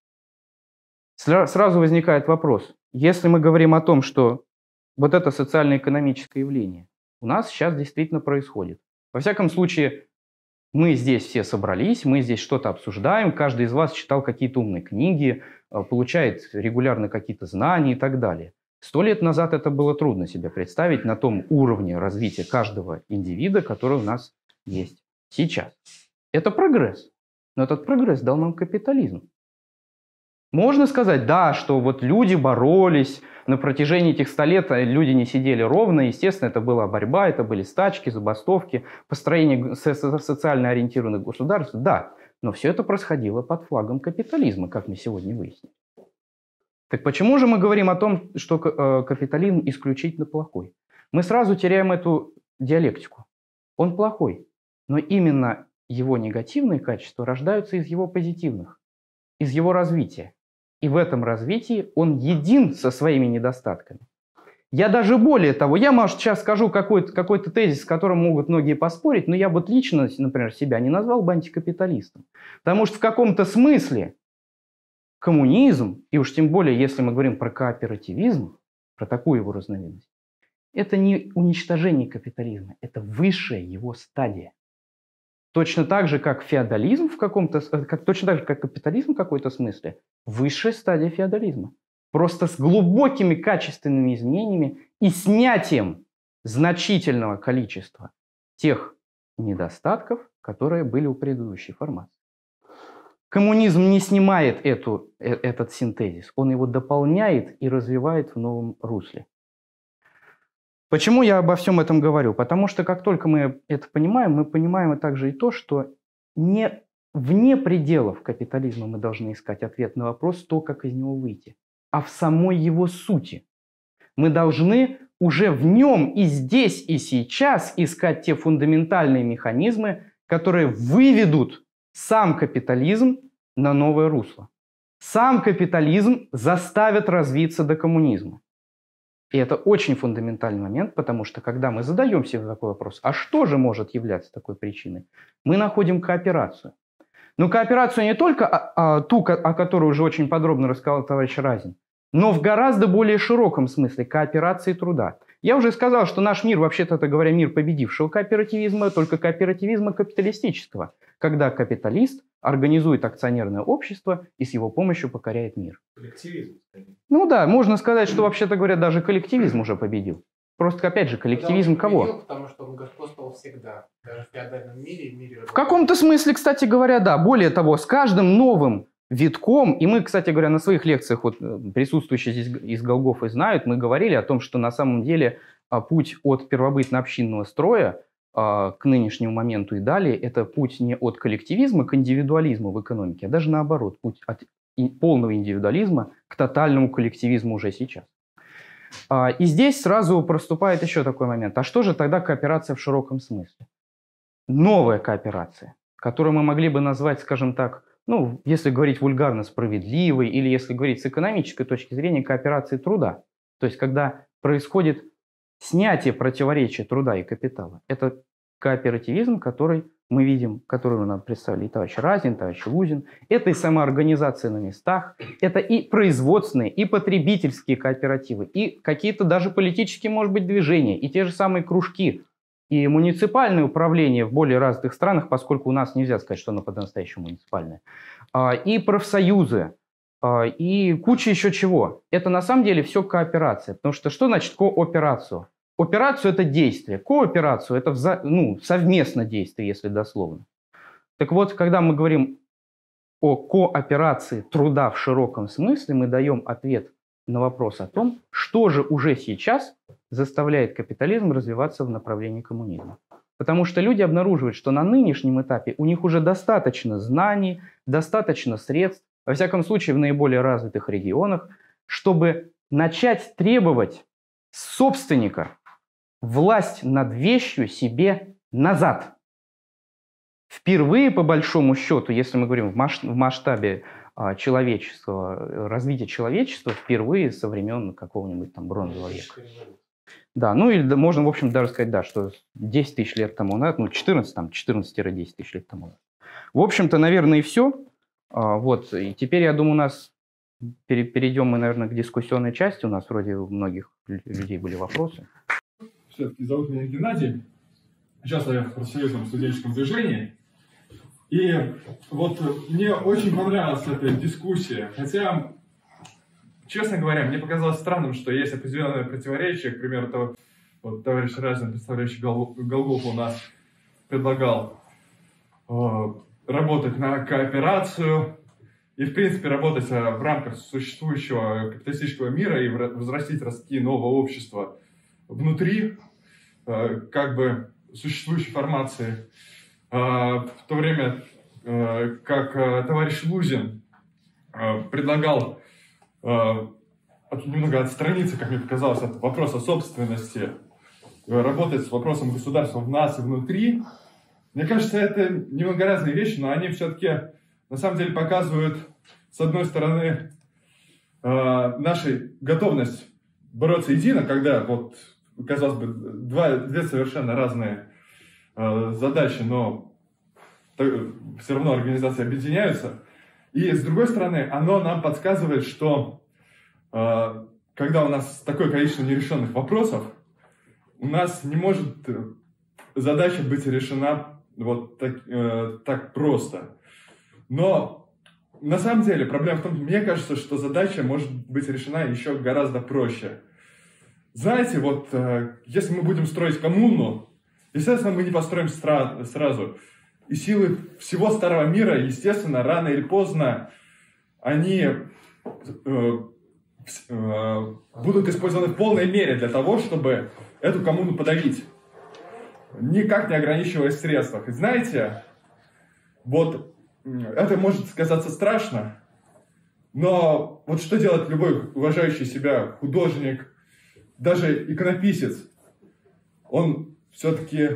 Сразу возникает вопрос. Если мы говорим о том, что вот это социально-экономическое явление у нас сейчас действительно происходит, во всяком случае, мы здесь все собрались, мы здесь что-то обсуждаем, каждый из вас читал какие-то умные книги, получает регулярно какие-то знания и так далее. 100 лет назад это было трудно себе представить на том уровне развития каждого индивида, который у нас есть сейчас. Это прогресс, но этот прогресс дал нам капитализм. Можно сказать, да, что вот люди боролись, на протяжении этих 100 лет люди не сидели ровно, естественно, это была борьба, это были стачки, забастовки, построение социально ориентированных государств, да, но все это происходило под флагом капитализма, как мы сегодня выяснили. Так почему же мы говорим о том, что капитализм исключительно плохой? Мы сразу теряем эту диалектику. Он плохой, но именно его негативные качества рождаются из его позитивных, из его развития. И в этом развитии он един со своими недостатками. Я даже более того, я, может, сейчас скажу какой-то тезис, с которым могут многие поспорить, но я вот лично, например, себя не назвал бы антикапиталистом. Потому что в каком-то смысле коммунизм, и уж тем более, если мы говорим про кооперативизм, про такую его разновидность, это не уничтожение капитализма, это высшая его стадия. Точно так же, как феодализм точно так же, как капитализм в какой-то смысле, высшая стадия феодализма. Просто с глубокими качественными изменениями и снятием значительного количества тех недостатков, которые были у предыдущей формации. Коммунизм не снимает этот синтезис, он его дополняет и развивает в новом русле. Почему я обо всем этом говорю? Потому что как только мы это понимаем, мы понимаем также и то, что не вне пределов капитализма мы должны искать ответ на вопрос, то, как из него выйти, а в самой его сути. Мы должны уже в нем и здесь, и сейчас искать те фундаментальные механизмы, которые выведут сам капитализм на новое русло. Сам капитализм заставит развиться до коммунизма. И это очень фундаментальный момент, потому что когда мы задаем себе такой вопрос, а что же может являться такой причиной, мы находим кооперацию. Но кооперацию не только ту, о которой уже очень подробно рассказал товарищ Разин, но в гораздо более широком смысле кооперации труда. Я уже сказал, что наш мир, вообще-то говоря, мир победившего кооперативизма, только кооперативизма капиталистического, когда капиталист организует акционерное общество и с его помощью покоряет мир. Коллективизм. Ну да, можно сказать, что, вообще-то говоря, даже коллективизм уже победил. просто, опять же, коллективизм кого? Потому что он господствовал всегда. Даже в феодальном мире и мире... В каком-то смысле, кстати говоря, да. Более того, с каждым новым витком, и мы, кстати говоря, на своих лекциях, вот, присутствующие здесь из Голгофы знают, мы говорили о том, что на самом деле путь от первобытно-общинного строя к нынешнему моменту и далее, это путь не от коллективизма к индивидуализму в экономике, а даже наоборот, путь от полного индивидуализма к тотальному коллективизму уже сейчас. И здесь сразу проступает еще такой момент. А что же тогда кооперация в широком смысле? Новая кооперация, которую мы могли бы назвать, скажем так, ну, если говорить вульгарно, справедливой, или если говорить с экономической точки зрения, кооперации труда. То есть, когда происходит снятие противоречия труда и капитала. Это кооперативизм, который мы видим, который нам представили и товарищ Разин, товарищ Лузин. Это и самоорганизация на местах, это и производственные, и потребительские кооперативы, и какие-то даже политические, может быть, движения, и те же самые кружки, и муниципальное управление в более развитых странах, поскольку у нас нельзя сказать, что оно по-настоящему муниципальное, и профсоюзы, и куча еще чего. Это на самом деле все кооперация. Потому что что значит кооперацию? Операцию – это действие. Кооперацию – это совместное действие, если дословно. Так вот, когда мы говорим о кооперации труда в широком смысле, мы даем ответ на вопрос о том, что же уже сейчас заставляет капитализм развиваться в направлении коммунизма. Потому что люди обнаруживают, что на нынешнем этапе у них уже достаточно знаний, достаточно средств, во всяком случае в наиболее развитых регионах, чтобы начать требовать с собственника власть над вещью себе назад. Впервые, по большому счету, если мы говорим в масштабе человечества, развития человечества, впервые со времен какого-нибудь там бронзового века. Да, ну или можно, в общем, даже сказать, да, что 10 тысяч лет тому назад, ну 14-10 тысяч лет тому назад. В общем-то, наверное, и все. Вот, и теперь, я думаю, у нас перейдем мы, наверное, к дискуссионной части. У нас вроде у многих людей были вопросы. Все-таки зовут меня Геннадий. Участвую я в профсоюзном студенческом движении. И вот мне очень понравилась эта дискуссия. Хотя, честно говоря, мне показалось странным, что есть определенное противоречие. К примеру, вот товарищ Разин, представляющий Голгофу, у нас предлагал работать на кооперацию и, в принципе, работать в рамках существующего капиталистического мира и взрастить ростки нового общества внутри как бы существующей формации. В то время как товарищ Лузин предлагал немного отстраниться, как мне показалось, от вопроса собственности, работать с вопросом государства в нас и внутри. Мне кажется, это немного разные вещи, но они все-таки на самом деле показывают, с одной стороны, нашу готовность бороться едино, когда, вот, казалось бы, две совершенно разные задачи, но все равно организации объединяются. И, с другой стороны, оно нам подсказывает, что когда у нас такое количество нерешенных вопросов, у нас не может задача быть решена вот так просто. Но на самом деле проблема в том, что мне кажется, что задача может быть решена еще гораздо проще. Знаете, вот если мы будем строить коммуну, естественно, мы не построим сразу. И силы всего старого мира, естественно, рано или поздно, они будут использованы в полной мере для того, чтобы эту коммуну подавить, никак не ограничиваясь в средствах. И знаете, вот это может казаться страшно, но вот что делает любой уважающий себя художник, даже иконописец, он все-таки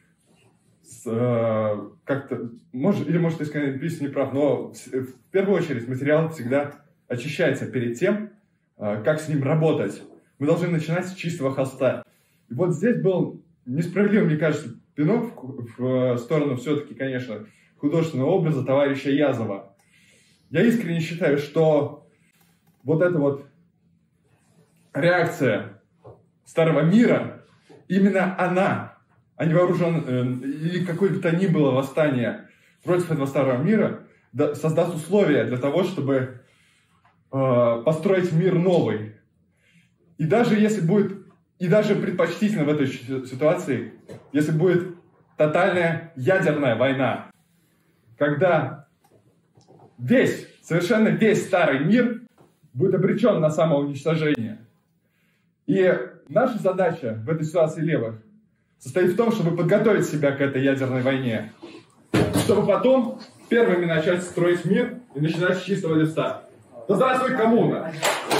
как-то, может иконописец не прав, но в первую очередь материал всегда очищается перед тем, как с ним работать. Мы должны начинать с чистого холста. И вот здесь был несправедливо, мне кажется, пинок в сторону все-таки, конечно, художественного образа товарища Язова. Я искренне считаю, что вот эта вот реакция старого мира, именно она, а не или какое бы то ни было восстание против этого старого мира, создаст условия для того, чтобы построить мир новый. И даже если будет И даже предпочтительно в этой ситуации, если будет тотальная ядерная война, когда совершенно весь старый мир будет обречен на самоуничтожение. И наша задача в этой ситуации левых состоит в том, чтобы подготовить себя к этой ядерной войне, чтобы потом первыми начать строить мир и начинать с чистого листа. Да здравствует коммуна!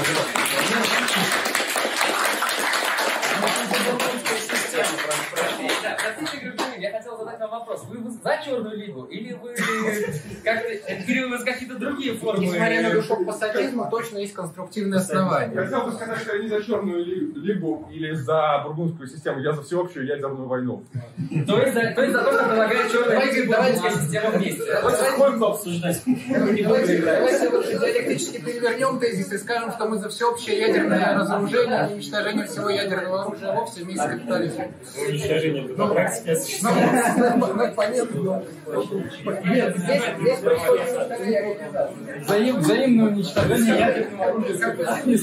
Я хотел задать вам вопрос. Вы за Черную Лигу или вы какие-то другие формы? Несмотря на душу пассатизма, точно есть конструктивные основания. Хотел бы сказать, что я не за Черную Лигу или за бургундскую систему, я за всеобщую ядерную войну. То есть за то, что предлагает Черная Лига и бургундская система вместе. Давайте обсуждать. Давайте диалектически перевернем тезис и скажем, что мы за всеобщее ядерное разоружение и уничтожение всего ядерного оружия вовсе вместе с капитализмом. Уничтожение на практике осуществляется. Понятно. Нет, здесь происходит Взаимное уничтожение ядерного оружия.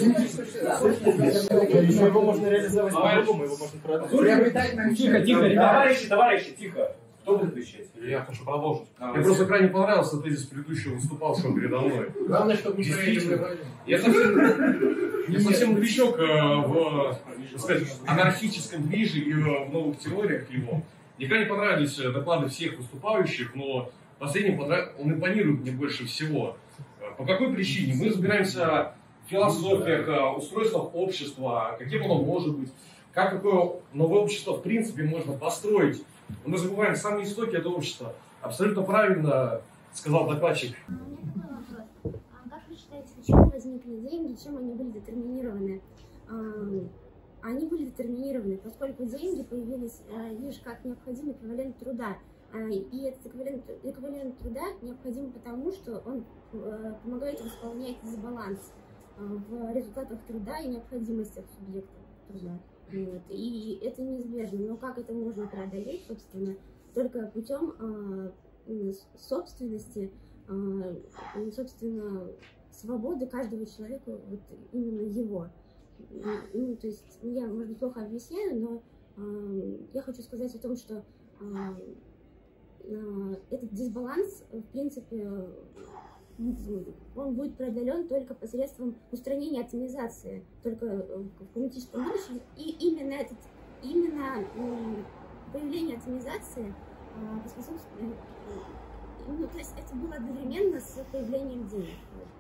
Его можно реализовать по-другому, его можно продать. Тихо, Товарищи, тихо. Кто будет отвечать? Я хочу продолжить. Мне просто крайне понравился тезис предыдущего выступавшего передо мной. Главное, чтобы не проявили. Я совсем новичок в, так сказать, анархическом движе и в новых теориях его. Мне крайне понравились доклады всех выступающих, но последний он импонирует мне больше всего. По какой причине? Мы разбираемся в философиях, устройствах общества, каким оно может быть, как какое новое общество в принципе можно построить. Но мы забываем самые истоки этого общества. Абсолютно правильно сказал докладчик. У меня такой вопрос. Как вы считаете, почему возникли деньги, чем они были детерминированы? Они были детерминированы, поскольку деньги появились лишь как необходимый эквивалент труда. И этот эквивалент труда необходим потому, что он помогает восполнять дисбаланс в результатах труда и необходимостях субъекта труда. Вот. И это неизбежно. Но как это можно преодолеть, собственно, только путем собственности, собственно, свободы каждого человека, вот именно его. Ну, то есть, я, может быть, плохо объясняю, но я хочу сказать о том, что этот дисбаланс, в принципе, он будет преодолен только посредством устранения атомизации, только в коммунистическом будущем. И именно появление атомизации поспособствовало, ну, то есть это было одновременно с появлением денег.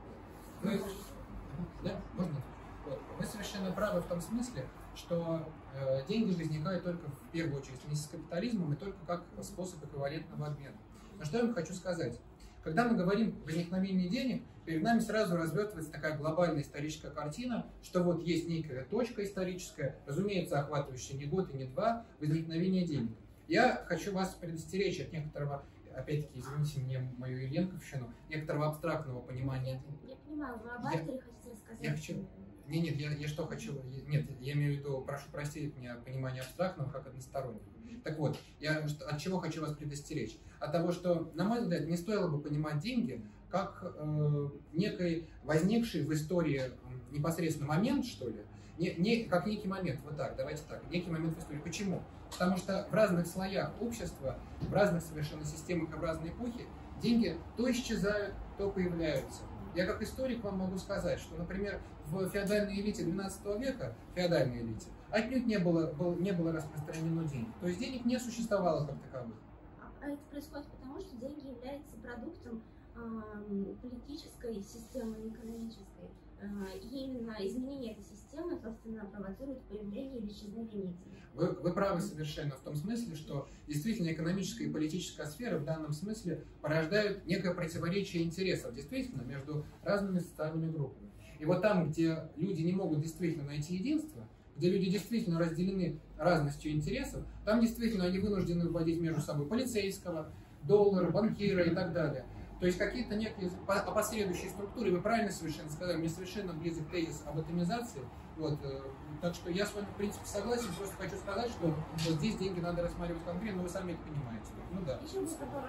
Да, можно? Вот. Вы совершенно правы в том смысле, что деньги возникают только в первую очередь вместе с капитализмом и только как способ эквивалентного обмена. Но что я вам хочу сказать? Когда мы говорим о возникновении денег, перед нами сразу развертывается такая глобальная историческая картина, что вот есть некая точка историческая, разумеется, охватывающая не год и не два, возникновения денег. Я хочу вас предостеречь от некоторого, опять-таки, извините мне мою ильенковщину, некоторого абстрактного понимания. Я понимаю, вы об авторе хотите рассказать? Я хочу... Нет, я что хочу... Нет, я имею в виду, прошу простить меня, понимание абстрактного как одностороннего. Так вот, я от чего хочу вас предостеречь? От того, что, на мой взгляд, не стоило бы понимать деньги как некий возникший в истории непосредственно момент, что ли, не как некий момент, вот так, давайте так, некий момент в истории. Почему? Потому что в разных слоях общества, в разных совершенно системах и в разные эпохи деньги то исчезают, то появляются. Я как историк вам могу сказать, что, например, в феодальной элите XII века, феодальной элите, отнюдь не было распространено денег. То есть денег не существовало как таковых. А это происходит потому, что деньги являются продуктом политической системы, экономической. И именно изменение этой системы, собственно, провоцирует появление или исчезновение денег. Вы правы совершенно в том смысле, что действительно экономическая и политическая сфера в данном смысле порождают некое противоречие интересов, действительно, между разными социальными группами. И вот там, где люди не могут действительно найти единство, где люди действительно разделены разностью интересов, там действительно они вынуждены вводить между собой полицейского, доллара, банкира и так далее. То есть какие-то некие опосредующие структуры, вы правильно совершенно сказали, мне совершенно близок тезис об атомизации. Вот, так что я с вами в принципе согласен, просто хочу сказать, что вот здесь деньги надо рассматривать конкретно, вы сами это понимаете. Ну да. Еще вот такой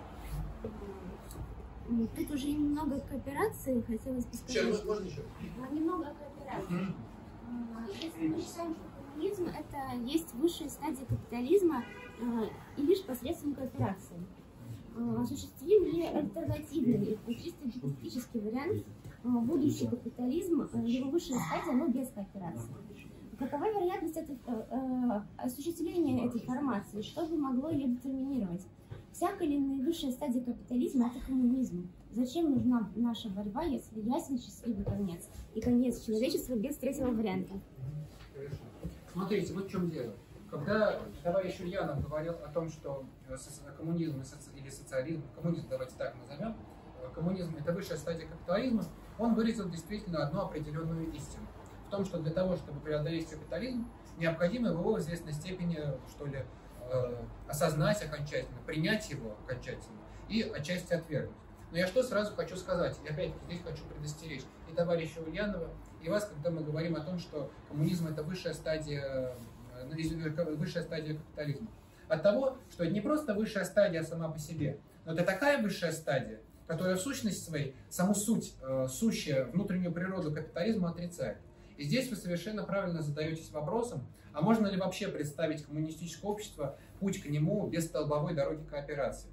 вопрос. Тут уже немного кооперации, хотелось бы сказать. Можно еще? Немного кооперации. Если мы считаем, что коммунизм это есть высшая стадия капитализма и лишь посредством кооперации, осуществим ли альтернативный, чисто гипотетический вариант будущий капитализм, его высшая стадия, но без кооперации? Какова вероятность осуществления этой формации? Что бы могло ее детерминировать? Всякая или наивысшая стадия капитализма – это коммунизм. Зачем нужна наша борьба, если ясен счастливый конец? И конец человечества без третьего варианта. Смотрите, вот в чем дело. Когда товарищ Ульянов говорил о том, что коммунизм или социализм, коммунизм давайте так назовем, коммунизм – это высшая стадия капитализма, он выразил действительно одну определенную истину. В том, что для того, чтобы преодолеть капитализм, необходимо его в известной степени, что ли, осознать окончательно, принять его окончательно и отчасти отвергнуть. Но я что сразу хочу сказать, и опять-таки здесь хочу предостеречь и товарища Ульянова, и вас, когда мы говорим о том, что коммунизм – это высшая стадия капитализма. От того, что это не просто высшая стадия сама по себе, но это такая высшая стадия, которая в сущности своей саму суть, сущую внутреннюю природу капитализма отрицает. И здесь вы совершенно правильно задаетесь вопросом, а можно ли вообще представить коммунистическое общество, путь к нему без столбовой дороги кооперации?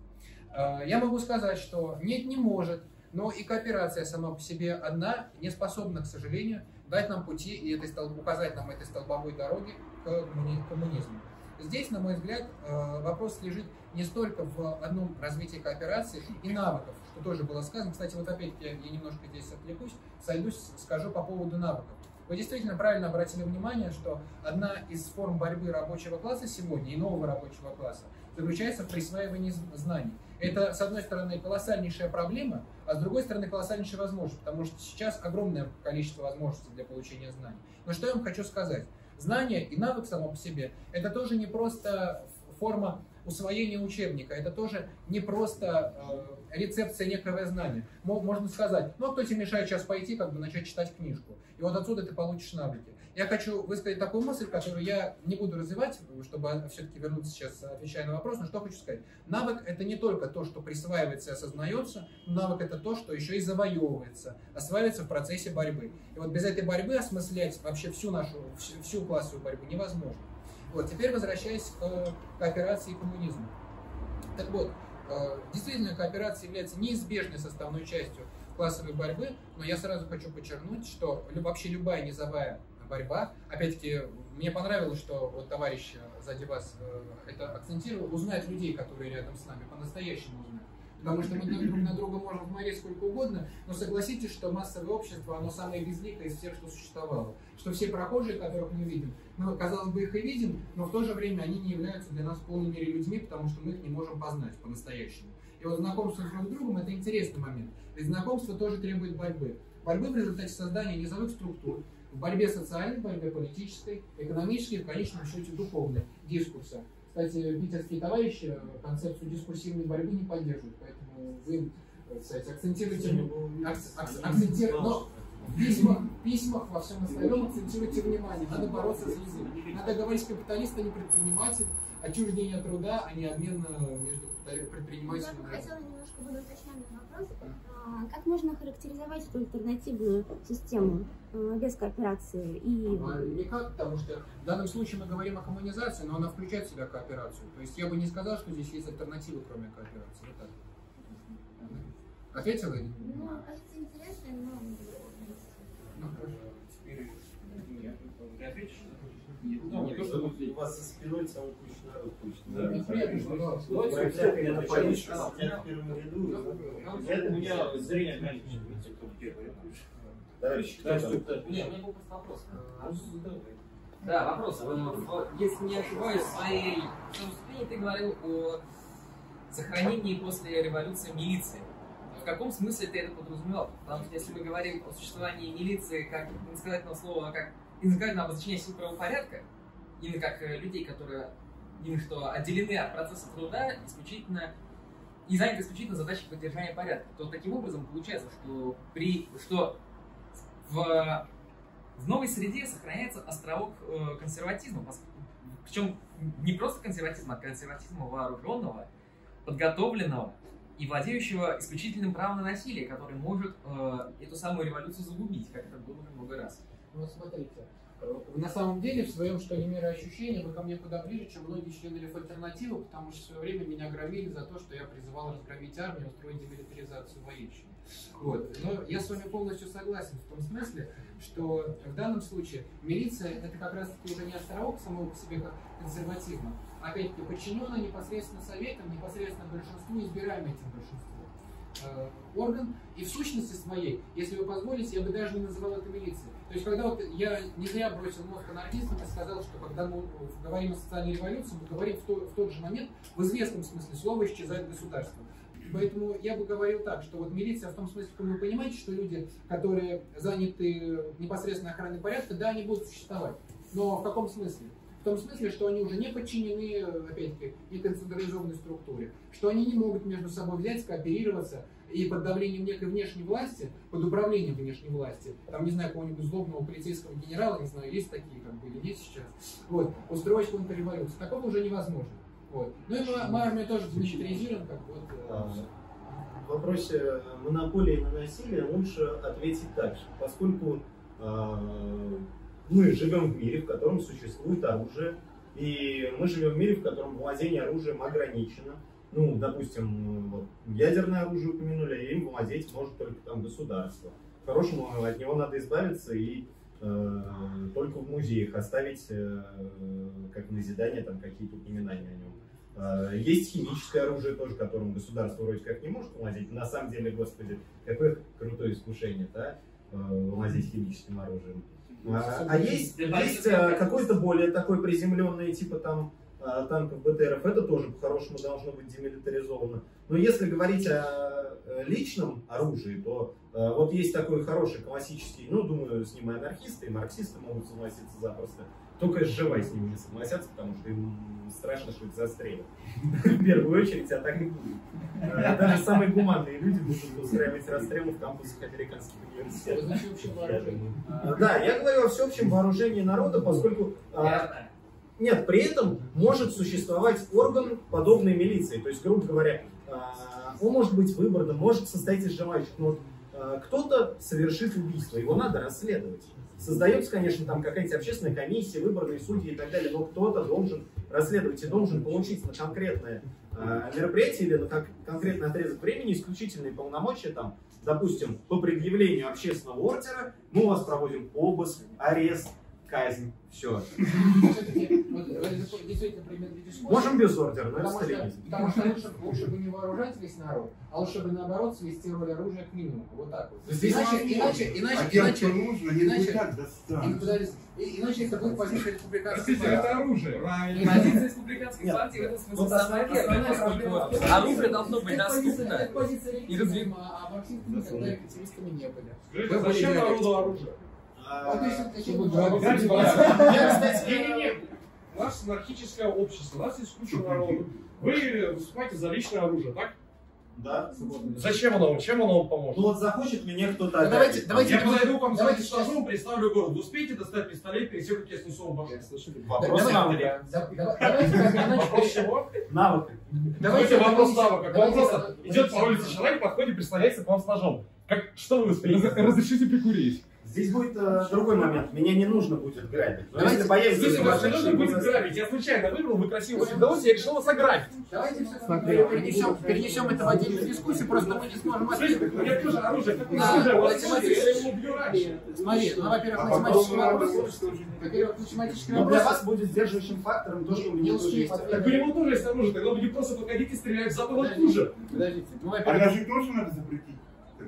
Я могу сказать, что нет, не может, но и кооперация сама по себе одна не способна, к сожалению, дать нам пути и указать нам этой столбовой дороги к коммунизму. Здесь, на мой взгляд, вопрос лежит не столько в одном развитии кооперации и навыков, что тоже было сказано. Кстати, вот опять-таки я немножко здесь отвлекусь, скажу по поводу навыков. Вы действительно правильно обратили внимание, что одна из форм борьбы рабочего класса сегодня и нового рабочего класса заключается в присваивании знаний. Это, с одной стороны, колоссальнейшая проблема, а с другой стороны, колоссальнейшая возможность, потому что сейчас огромное количество возможностей для получения знаний. Но что я вам хочу сказать? Знание и навык само по себе – это тоже не просто форма усвоения учебника, это тоже не просто рецепция некого знания. Можно сказать, ну а кто тебе мешает сейчас пойти, начать читать книжку? И вот отсюда ты получишь навыки. Я хочу высказать такую мысль, которую я не буду развивать, чтобы все-таки вернуться сейчас, отвечая на вопрос, но что хочу сказать. Навык – это не только то, что присваивается и осознается, навык – это то, что еще и завоевывается, осваивается в процессе борьбы. И вот без этой борьбы осмыслять вообще всю классовую борьбу невозможно. Вот, теперь возвращаясь к кооперации и коммунизму. Так вот, действительно, кооперация является неизбежной составной частью классовой борьбы, но я сразу хочу подчеркнуть, что вообще любая низовая борьба, опять-таки, мне понравилось, что вот товарищ сзади вас это акцентировал, узнать людей, которые рядом с нами, по-настоящему узнать. Потому что мы друг на друга можем смотреть сколько угодно, но согласитесь, что массовое общество, оно самое безликое из всех, что существовало. Что все прохожие, которых мы видим, мы, казалось бы, их и видим, но в то же время они не являются для нас в полной мере людьми, потому что мы их не можем познать по-настоящему. И вот знакомство с друг другом – это интересный момент. Ведь знакомство тоже требует борьбы. Борьбы в результате создания низовых структур, в борьбе социальной, в борьбе политической, экономической и, в конечном счете, духовной, дискурса. Кстати, питерские товарищи концепцию дискурсивной борьбы не поддерживают, поэтому вы, кстати, акцентируйте, но в письмах, во всем остальном акцентируйте внимание, надо бороться за язык. Надо говорить капиталист, а не предприниматель, отчуждение труда, а не обмен между предпринимателями. Я бы хотела немножко более уточненный вопрос. Как можно характеризовать эту альтернативную систему без кооперации? Никак, потому что в данном случае мы говорим о коммунизации, но она включает в себя кооперацию. То есть я бы не сказал, что здесь есть альтернатива, кроме кооперации. Вот так. Ответила? Ну, кажется, интересно, но... Ну, хорошо. Теперь ты ответишь? Не то, что у вас за спиной самый кучный народ кучный. Да, приятно, что я в первом ряду. У меня зрение ограничено, видите, кто первый. Товарищи, кто там? Нет, у меня был просто вопрос. Да, вопрос. Если не ошибаюсь, в своем выступлении ты говорил о сохранении после революции милиции. В каком смысле ты это подразумевал? Потому что если мы говорим о существовании милиции как иносказательного слова, как иносказательного обозначения сил правопорядка, именно как людей, которые именно что отделены от процесса труда исключительно и заняты исключительно задачей поддержания порядка, то таким образом получается, что в новой среде сохраняется островок консерватизма, причем не просто консерватизма, а консерватизма вооруженного, подготовленного и владеющего исключительным правом на насилие, который может эту самую революцию загубить, как это было уже много раз. Ну, смотрите, На самом деле, в своем, что ли, мироощущении вы ко мне куда ближе, чем многие члены Лев-альтернативы, потому что в свое время меня громили за то, что я призывал разгромить армию, устроить демилитаризацию военщины. Вот. Но я с вами полностью согласен в том смысле, что в данном случае милиция — это как раз-таки уже не островок самого по себе как консерватизма, а опять-таки подчиненная непосредственно советам, непосредственно большинству, избираемым этим большинством орган, и в сущности своей, если вы позволите, я бы даже не называл это милицией. То есть, когда вот я не зря бросил мозг анархистам и сказал, что когда мы говорим о социальной революции, мы говорим в тот же момент, в известном смысле слова, исчезает государство. Поэтому я бы говорил так, что вот милиция в том смысле, что вы понимаете, что люди, которые заняты непосредственно охраной порядка, да, они будут существовать. Но в каком смысле? В том смысле, что они уже не подчинены, опять-таки, и централизованной структуре, что они не могут между собой взять, скооперироваться и под давлением некой внешней власти, под управлением внешней власти, там, не знаю, какого-нибудь злобного полицейского генерала, не знаю, есть такие, как бы, или нет сейчас, вот, устроить контрреволюцию. Такого уже невозможно. Вот. Ну и мы армию тоже демилитаризируем, как вот... В вопросе монополии на насилие лучше ответить так же, поскольку мы живем в мире, в котором существует оружие, и мы живем в мире, в котором владение оружием ограничено. Ну, допустим, вот, ядерное оружие упомянули, и им владеть может только там государство. По-хорошему, от него надо избавиться и только в музеях оставить как назидание там какие-то упоминания о нем. Есть химическое оружие тоже, которым государство вроде как не может владеть. На самом деле, господи, какое крутое искушение, да, владеть химическим оружием. А есть какое-то более такое приземленное, типа там танков БТРов, это тоже по-хорошему должно быть демилитаризовано. Но если говорить о личном оружии, то вот есть такой хороший классический, ну, думаю, с ним и анархисты, и марксисты могут согласиться запросто. Только СЖВ с ними не согласятся, потому что им страшно, что их застрелят. В первую очередь, а так и будет. Даже самые гуманные люди будут устраивать расстрелы в кампусах американских университетов. Да, я говорю о всеобщем вооружении народа, поскольку... Нет, при этом может существовать орган, подобной милиции. То есть, грубо говоря, он может быть выборным, может состоять из желающих, но кто-то совершит убийство, его надо расследовать. Создается, конечно, там какая-то общественная комиссия, выборные судьи и так далее, но кто-то должен расследовать и должен получить на конкретное мероприятие или на конкретный отрезок времени исключительные полномочия, там, допустим, по предъявлению общественного ордера мы у вас проводим обыск, арест, казнь, все. Можем без ордера, но это сталинизм. Потому что лучше бы не вооружать весь народ, а лучше бы наоборот свести роль оружия к минимуму. Вот так вот. Иначе это будет позиция республиканской партии. Это оружие. Позиция республиканской партии в этом смысле самая первая. Оружие должно быть доступно и развиваться. А марксистами никогда активистами не были. Скажите, зачем народу оружие? Не-не-не. У нас анархическое общество, у нас есть куча народу. Вы выступаете за личное оружие, так? Да. Зачем оно вам? Чем оно вам поможет? Ну вот захочет мне кто-то отдать. Я подойду к вам с стажом, представлю город. Вы успеете достать пистолет перед тем, как я снесу вам башку? Вопрос навыка. Вопрос чего? Навыка. Давайте вопрос навыка. К вам просто идет по улице человек, подходит, представляется к вам с ножом. Что вы успеете? Разрешите прикурить. Здесь будет другой момент. Меня не нужно будет грабить. Но если появится... Если вас не нужно будет грабить, я случайно выбрал, вы красиво удовольствие, я решил вас ограбить. Давайте все перенесем это в отдельную дискуссию, просто мы не сможем ответить. У меня тоже оружие, как я его убью раньше. Смотри, ну, во-первых, математический вопрос. Во-первых, математический вопрос. Для вас будет сдерживающим фактором то, что у меня тоже есть. Так у него тоже есть оружие, тогда будет просто подходить и стрелять в забыл хуже. Подождите. А ножи тоже надо запретить?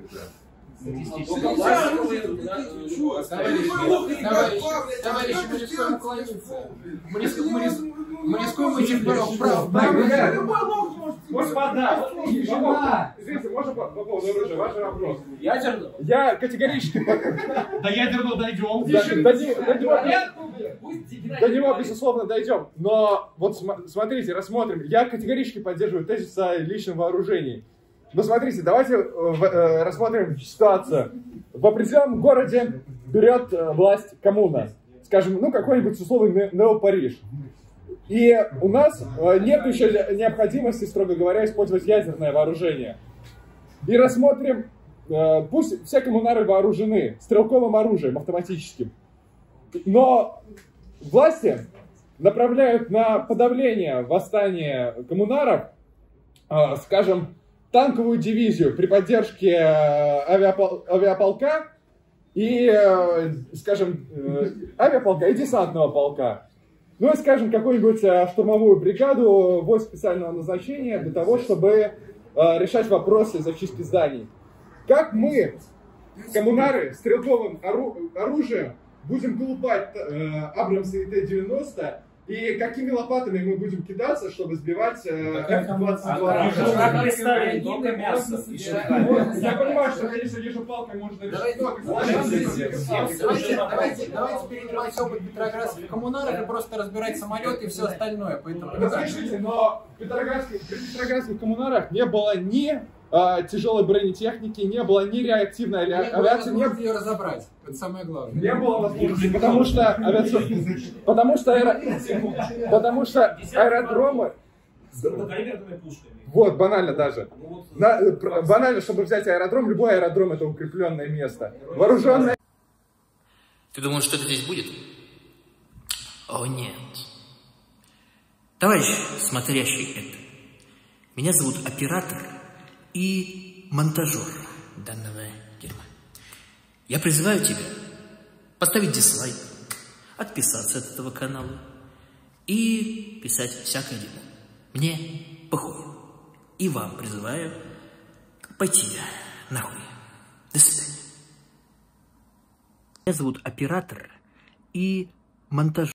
Товарищи, мы рискуем уклониться. Мы рискуем уйти вправо. Господа, извините, можно по поводу оружия, ваш вопрос? Ядерного? Я категорически... До ядерного дойдем. До него, безусловно, дойдем. Но вот смотрите, рассмотрим. Я категорически поддерживаю тезис о личном вооружении. Но смотрите, давайте рассмотрим ситуацию. В определенном городе берет власть коммуна. Скажем, ну какой-нибудь условный Нео-Париж. И у нас нет еще необходимости, строго говоря, использовать ядерное вооружение. И рассмотрим, пусть все коммунары вооружены стрелковым оружием автоматическим. Но власти направляют на подавление восстания коммунаров, скажем, танковую дивизию при поддержке авиаполка и, скажем, авиаполка и десантного полка. Ну и, скажем, какую-нибудь штурмовую бригаду войск специального назначения для того, чтобы решать вопросы зачистки зданий. Как мы, коммунары, стрелковым оружием будем колупать Абрамсы и Т-90, и какими лопатами мы будем кидаться, чтобы сбивать F-22? Я понимаю, что, конечно, ежепалкой можно решить. Давайте перенимать опыт петроградских коммунаров и просто разбирать самолеты и все остальное. Поэтому, разрешите, но при петроградских коммунарах не было ни тяжелой бронетехники, не было ни реактивной авиации. Не было ее разобрать. Это самое главное. Не было возможности, потому что аэродромы... Вот, банально даже. Банально, чтобы взять аэродром, любой аэродром — это укрепленное место. Вооруженное... Ты думал, что это здесь будет? О, нет. Товарищ, смотрящий это, меня зовут оператор и монтажер данного дерьма. Я призываю тебя поставить дизлайк, отписаться от этого канала и писать всякое дерьмо. Мне похуй. И вам призываю пойти нахуй. До свидания. Меня зовут оператор и монтажер.